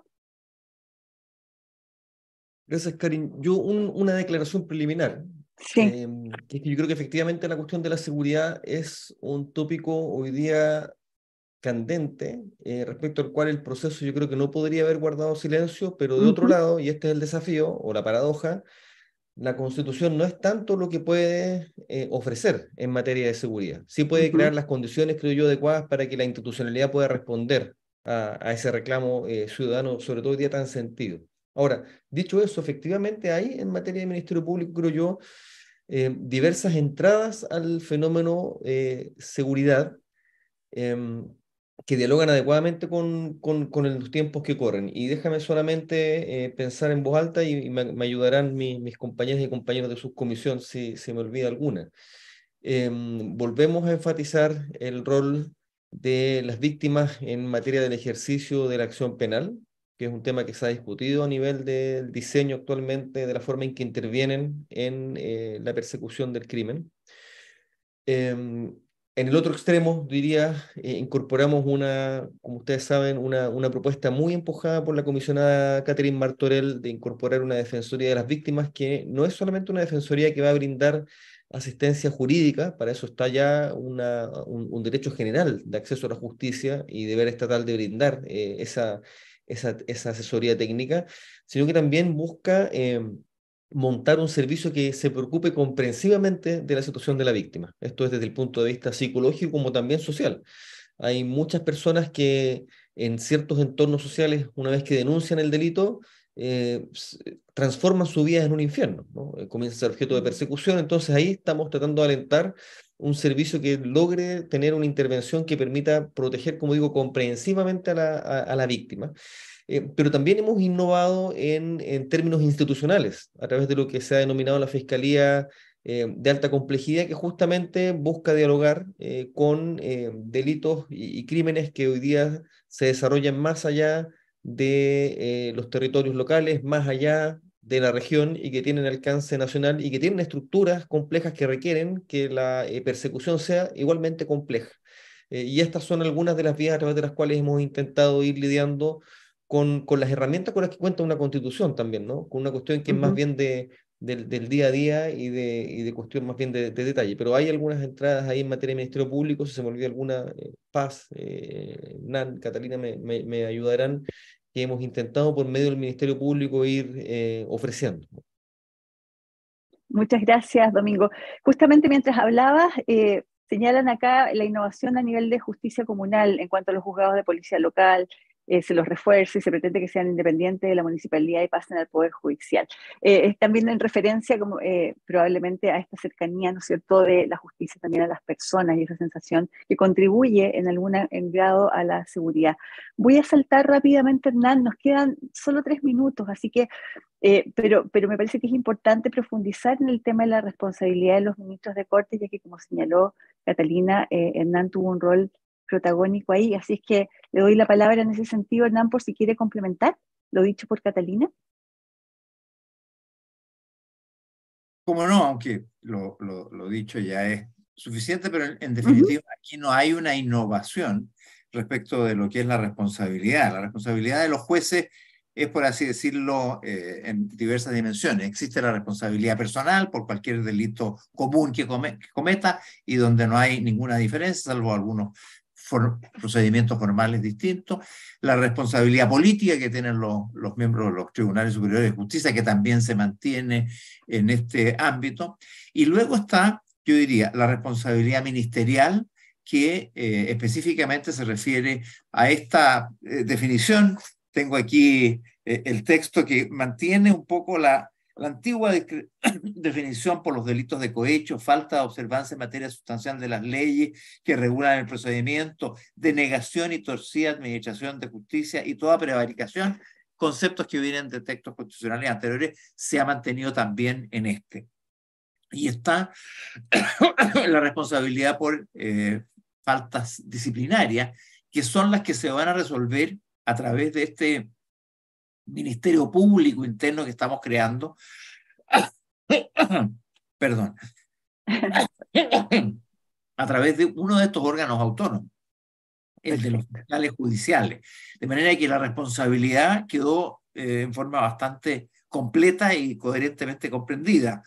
Gracias, Karin. Yo un, una declaración preliminar. Sí. Eh, que es que yo creo que efectivamente la cuestión de la seguridad es un tópico hoy día candente, eh, respecto al cual el proceso yo creo que no podría haber guardado silencio, pero de uh-huh. otro lado, y este es el desafío o la paradoja, la Constitución no es tanto lo que puede eh, ofrecer en materia de seguridad. Sí puede uh-huh. crear las condiciones, creo yo, adecuadas para que la institucionalidad pueda responder a, a ese reclamo eh, ciudadano, sobre todo hoy día tan sentido. Ahora, dicho eso, efectivamente hay en materia de Ministerio Público, creo yo, eh, diversas entradas al fenómeno eh, seguridad, eh, que dialogan adecuadamente con, con, con los tiempos que corren. Y déjame solamente eh, pensar en voz alta y, y me, me ayudarán mi, mis compañeras y compañeros de subcomisión si se me olvida alguna. Eh, volvemos a enfatizar el rol de las víctimas en materia del ejercicio de la acción penal, que es un tema que se ha discutido a nivel del diseño actualmente, de la forma en que intervienen en eh, la persecución del crimen. Eh, En el otro extremo, diría, eh, incorporamos una, como ustedes saben, una, una propuesta muy empujada por la comisionada Catherine Martorell de incorporar una defensoría de las víctimas, que no es solamente una defensoría que va a brindar asistencia jurídica, para eso está ya una, un, un derecho general de acceso a la justicia y deber estatal de brindar eh, esa, esa, esa asesoría técnica, sino que también busca Eh, montar un servicio que se preocupe comprensivamente de la situación de la víctima. Esto es desde el punto de vista psicológico como también social. Hay muchas personas que en ciertos entornos sociales, una vez que denuncian el delito, eh, transforman su vida en un infierno, ¿no? Eh, comienza a ser objeto de persecución. Entonces ahí estamos tratando de alentar un servicio que logre tener una intervención que permita proteger, como digo, comprensivamente a la, a, a la víctima. Eh, pero también hemos innovado en, en términos institucionales, a través de lo que se ha denominado la Fiscalía eh, de Alta Complejidad, que justamente busca dialogar eh, con eh, delitos y, y crímenes que hoy día se desarrollan más allá de eh, los territorios locales, más allá de la región, y que tienen alcance nacional y que tienen estructuras complejas que requieren que la eh, persecución sea igualmente compleja. Eh, y estas son algunas de las vías a través de las cuales hemos intentado ir lidiando Con, con las herramientas con las que cuenta una constitución también, ¿no? Con una cuestión que uh-huh. es más bien de, del, del día a día y de, y de cuestión más bien de, de detalle. Pero hay algunas entradas ahí en materia de Ministerio Público, si se me olvida alguna, eh, Paz, eh, Nan, Catalina me, me, me ayudarán, que hemos intentado por medio del Ministerio Público ir eh, ofreciendo. Muchas gracias, Domingo. Justamente mientras hablabas, eh, señalan acá la innovación a nivel de justicia comunal en cuanto a los juzgados de policía local, eh, se los refuerza y se pretende que sean independientes de la municipalidad y pasen al Poder Judicial. Eh, es también en referencia como, eh, probablemente a esta cercanía, ¿no es cierto?, de la justicia también a las personas y esa sensación que contribuye en algún en grado a la seguridad. Voy a saltar rápidamente, Hernán, nos quedan solo tres minutos, así que Eh, pero, pero me parece que es importante profundizar en el tema de la responsabilidad de los ministros de Corte, ya que, como señaló Catalina, eh, Hernán tuvo un rol protagónico ahí, así es que le doy la palabra en ese sentido, Hernán, por si quiere complementar lo dicho por Catalina. Como no, aunque lo, lo, lo dicho ya es suficiente, pero en, en definitiva uh-huh. aquí no hay una innovación respecto de lo que es la responsabilidad. La responsabilidad de los jueces es, por así decirlo, eh, en diversas dimensiones. Existe la responsabilidad personal por cualquier delito común que, come, que cometa y donde no hay ninguna diferencia, salvo algunos for, procedimientos formales distintos. La responsabilidad política que tienen los, los miembros de los tribunales superiores de justicia, que también se mantiene en este ámbito. Y luego está, yo diría, la responsabilidad ministerial, que eh, específicamente se refiere a esta eh, definición. Tengo aquí eh, el texto que mantiene un poco la, la antigua de, definición por los delitos de cohecho, falta de observancia en materia sustancial de las leyes que regulan el procedimiento, denegación y torcida administración de justicia y toda prevaricación, conceptos que vienen de textos constitucionales anteriores, se ha mantenido también en este. Y está la responsabilidad por eh, faltas disciplinarias, que son las que se van a resolver a través de este Ministerio Público interno que estamos creando, perdón, a través de uno de estos órganos autónomos, el de los fiscales judiciales. De manera que la responsabilidad quedó eh, en forma bastante completa y coherentemente comprendida.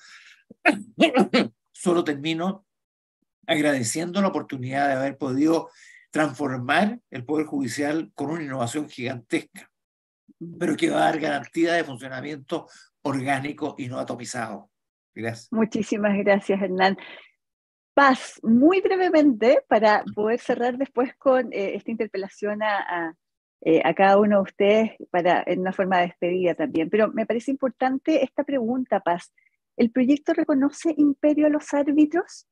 Solo termino agradeciendo la oportunidad de haber podido transformar el Poder Judicial con una innovación gigantesca, pero que va a dar garantía de funcionamiento orgánico y no atomizado. Gracias. Muchísimas gracias, Hernán. Paz, muy brevemente, para poder cerrar después con eh, esta interpelación a, a, eh, a cada uno de ustedes, para, en una forma de despedida también, pero me parece importante esta pregunta, Paz. ¿El proyecto reconoce imperio a los árbitros?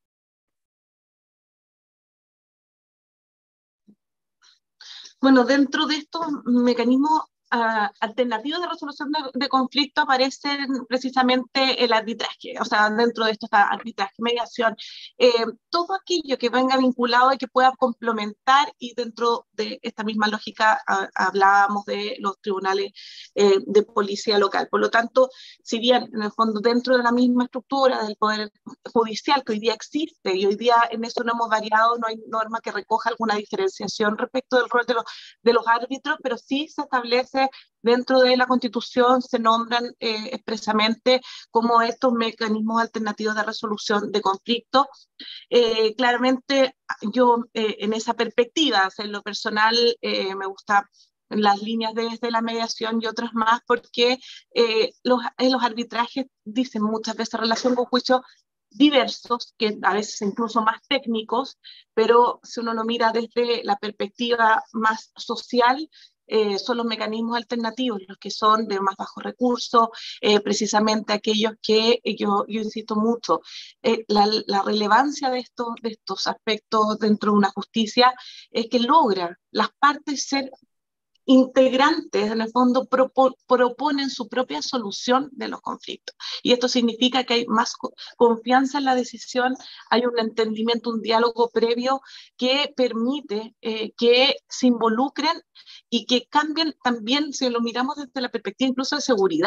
Bueno, dentro de estos mecanismos uh, alternativos de resolución de, de conflicto aparecen precisamente el arbitraje, o sea, dentro de esto está arbitraje, mediación, eh, todo aquello que venga vinculado y que pueda complementar, y dentro de esta misma lógica uh, hablábamos de los tribunales eh, de policía local. Por lo tanto, si bien en el fondo dentro de la misma estructura del Poder Judicial que hoy día existe, y hoy día en eso no hemos variado, no hay norma que recoja alguna diferenciación respecto del rol de los, de los árbitros, pero sí se establece dentro de la Constitución, se nombran eh, expresamente como estos mecanismos alternativos de resolución de conflictos. Eh, claramente yo eh, en esa perspectiva, en lo personal, eh, me gusta las líneas desde la mediación y otras más, porque eh, los, en los arbitrajes dicen muchas veces relación con juicios diversos, que a veces incluso más técnicos, pero si uno lo mira desde la perspectiva más social, eh, son los mecanismos alternativos los que son de más bajos recursos, eh, precisamente aquellos que eh, yo, yo insisto mucho, eh, la, la relevancia de estos, de estos aspectos dentro de una justicia es que logra las partes ser integrantes, en el fondo propo, proponen su propia solución de los conflictos. Y esto significa que hay más co confianza en la decisión, hay un entendimiento, un diálogo previo que permite eh, que se involucren y que cambien también, si lo miramos desde la perspectiva incluso de seguridad.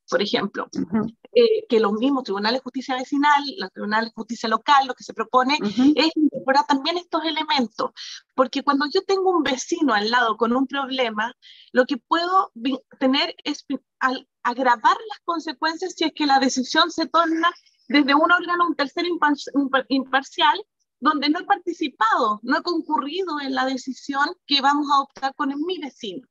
por ejemplo, Uh-huh. eh, que los mismos tribunales de justicia vecinal, los tribunales de justicia local, lo que se propone Uh-huh. es incorporar también estos elementos, porque cuando yo tengo un vecino al lado con un problema, lo que puedo tener es al agravar las consecuencias si es que la decisión se torna desde un órgano, un tercero imparcial, donde no he participado, no he concurrido en la decisión que vamos a adoptar con mi vecino,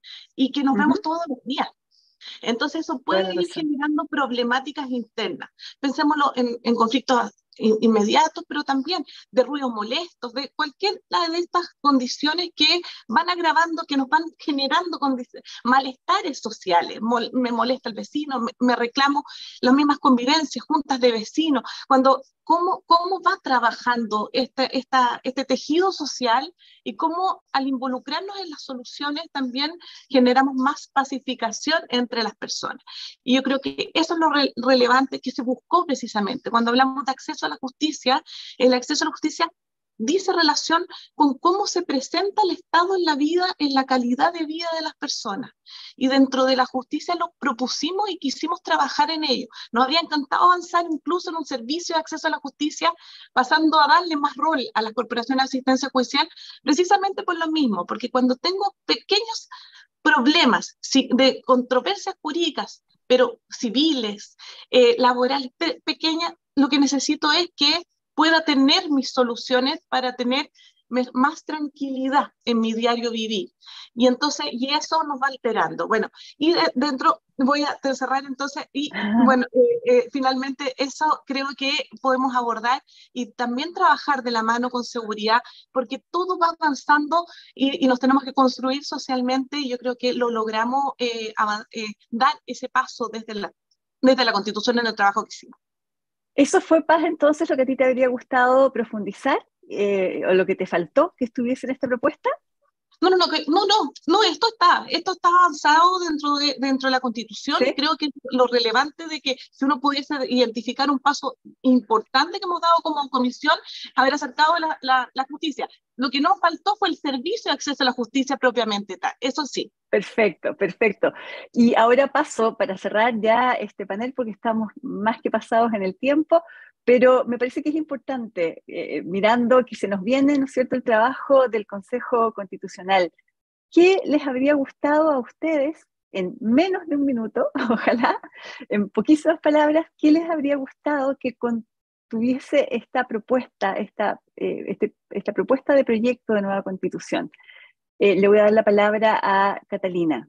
y que nos uh-huh. vemos todos los días. Entonces eso puede ir generando problemáticas internas. Pensémoslo en, en conflictos inmediatos, pero también de ruidos molestos, de cualquier de estas condiciones que van agravando, que nos van generando malestares sociales. Mol, me molesta el vecino, me, me reclamo las mismas convivencias, juntas de vecinos. Cuando, ¿cómo, cómo va trabajando este, esta, este tejido social y cómo al involucrarnos en las soluciones también generamos más pacificación entre las personas? Y yo creo que eso es lo re relevante que se buscó precisamente. Cuando hablamos de acceso a la justicia, el acceso a la justicia dice relación con cómo se presenta el Estado en la vida, en la calidad de vida de las personas. Y dentro de la justicia lo propusimos y quisimos trabajar en ello. Nos habría encantado avanzar incluso en un servicio de acceso a la justicia, pasando a darle más rol a las corporaciones de asistencia judicial, precisamente por lo mismo, porque cuando tengo pequeños problemas de controversias jurídicas, pero civiles, eh, laborales, pe pequeñas, lo que necesito es que pueda tener mis soluciones para tener más tranquilidad en mi diario vivir. Y entonces, y eso nos va alterando. Bueno, y de, dentro, voy a cerrar entonces, y bueno, eh, eh, finalmente eso creo que podemos abordar y también trabajar de la mano con seguridad, porque todo va avanzando y, y nos tenemos que construir socialmente, y yo creo que lo logramos eh, eh, dar ese paso desde la, desde la Constitución en el trabajo que hicimos. ¿Eso fue, Paz, entonces lo que a ti te habría gustado profundizar? Eh, ¿O lo que te faltó que estuviese en esta propuesta? No, no, no, no, no, no, esto está, esto está avanzado dentro de, dentro de la Constitución, ¿sí? Y creo que lo relevante de que si uno pudiese identificar un paso importante que hemos dado como comisión, haber acercado la, la, la justicia. Lo que nos faltó fue el servicio de acceso a la justicia propiamente tal, eso sí. Perfecto, perfecto. Y ahora paso para cerrar ya este panel, porque estamos más que pasados en el tiempo, pero me parece que es importante, eh, mirando que se nos viene, ¿no es cierto?, el trabajo del Consejo Constitucional. ¿Qué les habría gustado a ustedes, en menos de un minuto, ojalá, en poquísimas palabras, qué les habría gustado que contuviese esta propuesta, esta, eh, este, esta propuesta de proyecto de nueva Constitución? Eh, le voy a dar la palabra a Catalina.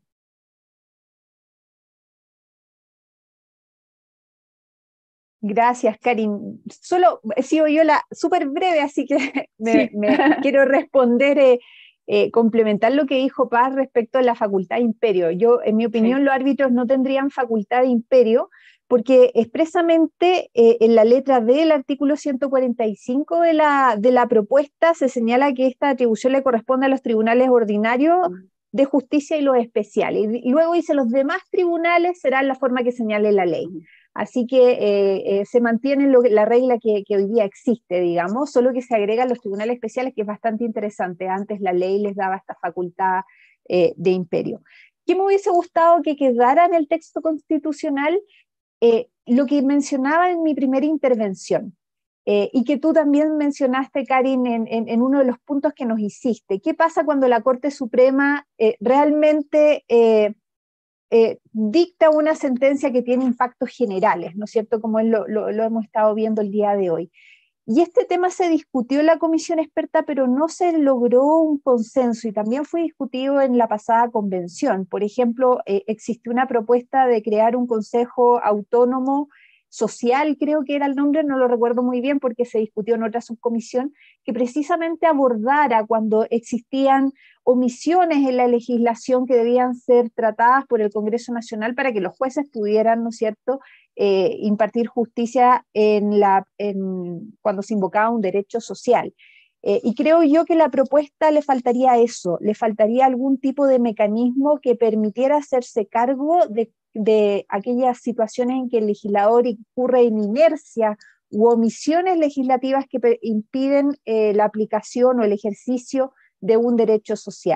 Gracias, Karin. Solo he sido yo la súper breve, así que me, Sí. me quiero responder, eh, eh, complementar lo que dijo Paz respecto a la facultad de imperio. Yo, en mi opinión, sí. Los árbitros no tendrían facultad de imperio, porque expresamente eh, en la letra D del artículo ciento cuarenta y cinco de la, de la propuesta se señala que esta atribución le corresponde a los tribunales ordinarios de justicia y los especiales. Y luego dice, los demás tribunales serán la forma que señale la ley. Así que eh, eh, se mantiene lo, la regla que, que hoy día existe, digamos, solo que se agregan los tribunales especiales, que es bastante interesante. Antes la ley les daba esta facultad eh, de imperio. ¿Qué me hubiese gustado que quedara en el texto constitucional? Eh, lo que mencionaba en mi primera intervención, eh, y que tú también mencionaste, Karin, en, en, en uno de los puntos que nos hiciste. ¿Qué pasa cuando la Corte Suprema eh, realmente eh, eh, dicta una sentencia que tiene impactos generales, ¿no es cierto?, como lo, lo, lo hemos estado viendo el día de hoy? Y este tema se discutió en la comisión experta, pero no se logró un consenso, y también fue discutido en la pasada convención. Por ejemplo, eh, existió una propuesta de crear un consejo autónomo social, creo que era el nombre, no lo recuerdo muy bien porque se discutió en otra subcomisión, que precisamente abordara cuando existían omisiones en la legislación que debían ser tratadas por el Congreso Nacional para que los jueces pudieran, ¿no es cierto?, Eh, impartir justicia en la, en, cuando se invocaba un derecho social. Eh, y creo yo que la propuesta le faltaría eso, le faltaría algún tipo de mecanismo que permitiera hacerse cargo de, de aquellas situaciones en que el legislador incurre en inercia u omisiones legislativas que impiden eh, la aplicación o el ejercicio de un derecho social.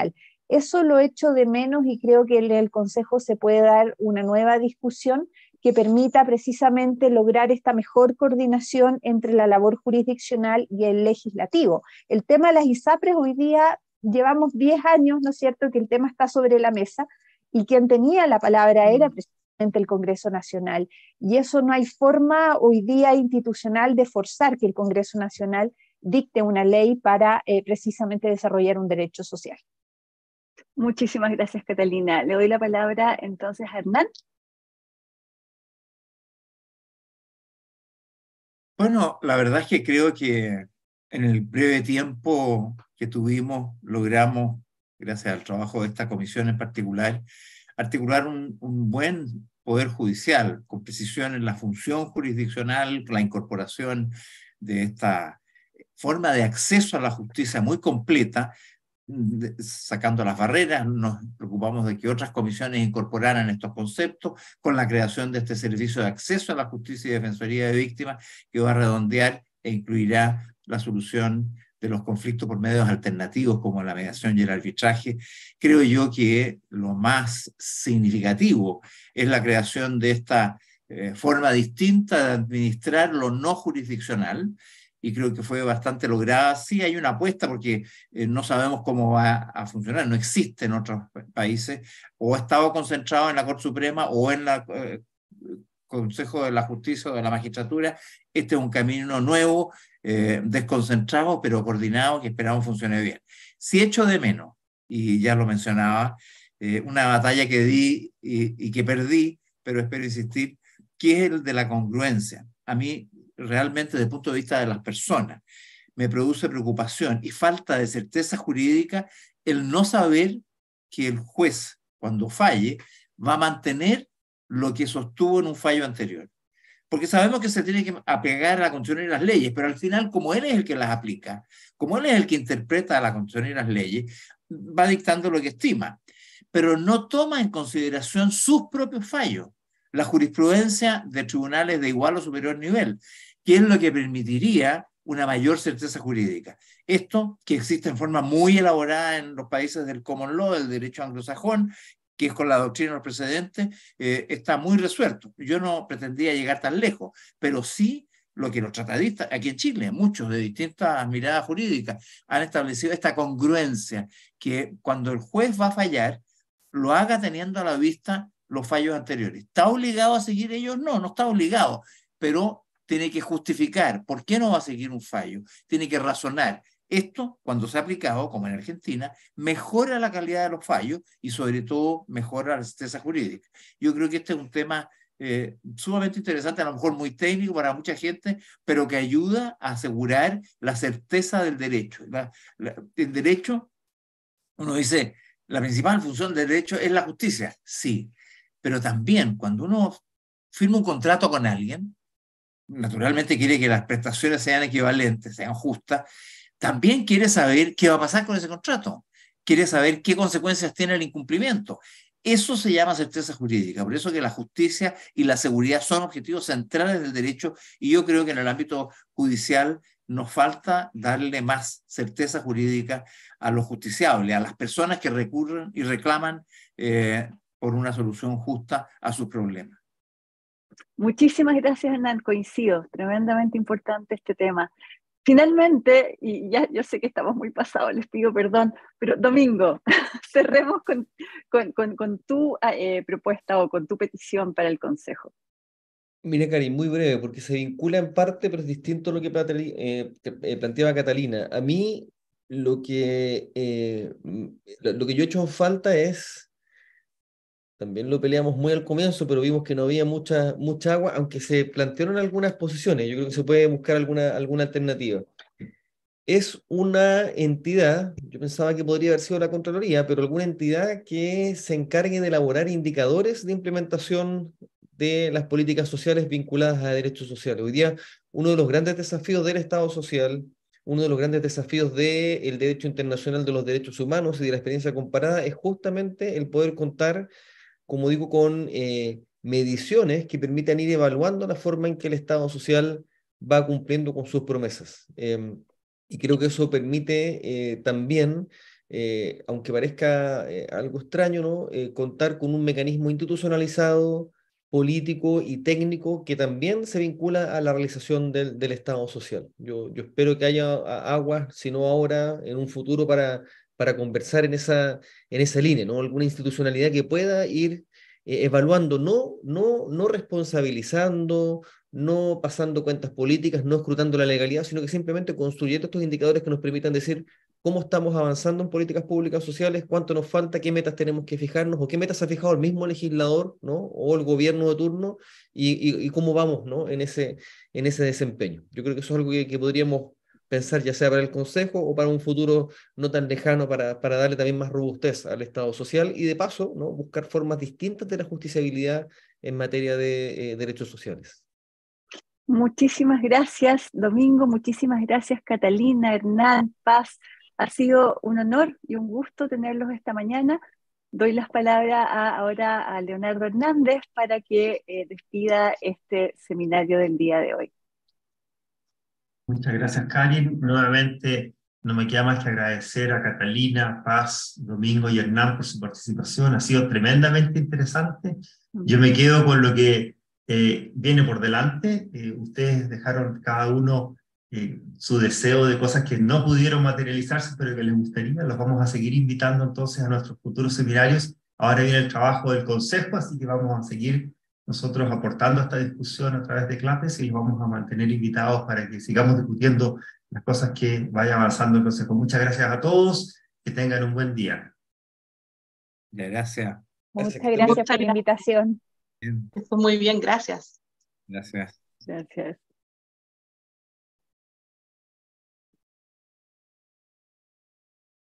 Eso lo echo de menos y creo que en el Consejo se puede dar una nueva discusión que permita precisamente lograr esta mejor coordinación entre la labor jurisdiccional y el legislativo. El tema de las ISAPRES hoy día llevamos diez años, ¿no es cierto?, que el tema está sobre la mesa y quien tenía la palabra era precisamente el Congreso Nacional. Y eso no hay forma hoy día institucional de forzar que el Congreso Nacional dicte una ley para eh, precisamente desarrollar un derecho social. Muchísimas gracias, Catalina. Le doy la palabra entonces a Hernán. Bueno, la verdad es que creo que en el breve tiempo que tuvimos, logramos, gracias al trabajo de esta comisión en particular, articular un, un buen poder judicial, con precisión en la función jurisdiccional, la incorporación de esta forma de acceso a la justicia muy completa, sacando las barreras. Nos preocupamos de que otras comisiones incorporaran estos conceptos, con la creación de este servicio de acceso a la justicia y defensoría de víctimas, que va a redondear e incluirá la solución de los conflictos por medios alternativos como la mediación y el arbitraje. Creo yo que lo más significativo es la creación de esta eh, forma distinta de administrar lo no jurisdiccional, y creo que fue bastante lograda. Sí hay una apuesta porque eh, no sabemos cómo va a funcionar, no existe en otros países, o ha estado concentrado en la Corte Suprema o en el eh, Consejo de la Justicia o de la Magistratura. Este es un camino nuevo, eh, desconcentrado, pero coordinado, que esperamos funcione bien. Sí echo de menos, y ya lo mencionaba, eh, una batalla que di y, y que perdí, pero espero insistir, que es el de la congruencia. A mí, realmente, desde el punto de vista de las personas, me produce preocupación y falta de certeza jurídica el no saber que el juez, cuando falle, va a mantener lo que sostuvo en un fallo anterior. Porque sabemos que se tiene que apegar a la Constitución y las leyes, pero al final, como él es el que las aplica, como él es el que interpreta la Constitución y las leyes, va dictando lo que estima, pero no toma en consideración sus propios fallos, la jurisprudencia de tribunales de igual o superior nivel, que es lo que permitiría una mayor certeza jurídica. Esto, que existe en forma muy elaborada en los países del common law, del derecho anglosajón, que es con la doctrina de los precedentes, eh, está muy resuelto. Yo no pretendía llegar tan lejos, pero sí lo que los tratadistas, aquí en Chile, muchos de distintas miradas jurídicas, han establecido esta congruencia, que cuando el juez va a fallar, lo haga teniendo a la vista los fallos anteriores. ¿Está obligado a seguir ellos? No, no está obligado, pero tiene que justificar por qué no va a seguir un fallo, tiene que razonar. Esto, cuando se ha aplicado, como en Argentina, mejora la calidad de los fallos y sobre todo mejora la certeza jurídica. Yo creo que este es un tema eh, sumamente interesante, a lo mejor muy técnico para mucha gente, pero que ayuda a asegurar la certeza del derecho. La, la, el derecho, uno dice, la principal función del derecho es la justicia, sí, pero también cuando uno firma un contrato con alguien, naturalmente quiere que las prestaciones sean equivalentes, sean justas, también quiere saber qué va a pasar con ese contrato, quiere saber qué consecuencias tiene el incumplimiento. Eso se llama certeza jurídica, por eso que la justicia y la seguridad son objetivos centrales del derecho, y yo creo que en el ámbito judicial nos falta darle más certeza jurídica a los justiciables, a las personas que recurren y reclaman eh, por una solución justa a sus problemas. Muchísimas gracias, Hernán, coincido, tremendamente importante este tema. Finalmente, y ya yo sé que estamos muy pasados, les pido perdón, pero Domingo, cerremos con, con, con, con tu eh, propuesta o con tu petición para el Consejo. Mire, Cari, muy breve, porque se vincula en parte, pero es distinto a lo que eh, eh, planteaba Catalina. A mí, lo que, eh, lo que yo he hecho en falta es, también lo peleamos muy al comienzo, pero vimos que no había mucha, mucha agua, aunque se plantearon algunas posiciones. Yo creo que se puede buscar alguna, alguna alternativa. Es una entidad, yo pensaba que podría haber sido la Contraloría, pero alguna entidad que se encargue de elaborar indicadores de implementación de las políticas sociales vinculadas a derechos sociales. Hoy día, uno de los grandes desafíos del Estado social, uno de los grandes desafíos del derecho internacional de los derechos humanos y de la experiencia comparada es justamente el poder contar, como digo, con eh, mediciones que permitan ir evaluando la forma en que el Estado social va cumpliendo con sus promesas. Eh, y creo que eso permite eh, también eh, aunque parezca eh, algo extraño, ¿no? Eh, contar con un mecanismo institucionalizado, político y técnico que también se vincula a la realización del, del Estado social. Yo, yo espero que haya aguas, si no ahora, en un futuro, para, para conversar en esa, en esa línea, ¿no? Alguna institucionalidad que pueda ir eh, evaluando, no, no, no responsabilizando, no pasando cuentas políticas, no escrutando la legalidad, sino que simplemente construyendo estos indicadores que nos permitan decir cómo estamos avanzando en políticas públicas sociales, cuánto nos falta, qué metas tenemos que fijarnos, o qué metas ha fijado el mismo legislador, ¿no? O el gobierno de turno, y, y, y cómo vamos, ¿no? en, ese, en ese desempeño. Yo creo que eso es algo que, que podríamos pensar ya sea para el Consejo o para un futuro no tan lejano, para, para darle también más robustez al Estado social y de paso, ¿no? buscar formas distintas de la justiciabilidad en materia de eh, derechos sociales. Muchísimas gracias, Domingo, muchísimas gracias, Catalina, Hernán, Paz. Ha sido un honor y un gusto tenerlos esta mañana. Doy las palabras a, ahora a Leonardo Hernández para que eh, despida este seminario del día de hoy. Muchas gracias, Karin. Nuevamente, no me queda más que agradecer a Catalina, Paz, Domingo y Hernán por su participación. Ha sido tremendamente interesante. Yo me quedo con lo que eh, viene por delante. Eh, ustedes dejaron cada uno eh, su deseo de cosas que no pudieron materializarse, pero que les gustaría. Los vamos a seguir invitando entonces a nuestros futuros seminarios. Ahora viene el trabajo del Consejo, así que vamos a seguir nosotros aportando a esta discusión a través de CLAPES y los vamos a mantener invitados para que sigamos discutiendo las cosas que vaya avanzando el Consejo. Muchas gracias a todos, que tengan un buen día. Gracias. Muchas gracias por la invitación. Muy bien, gracias. Gracias. Gracias.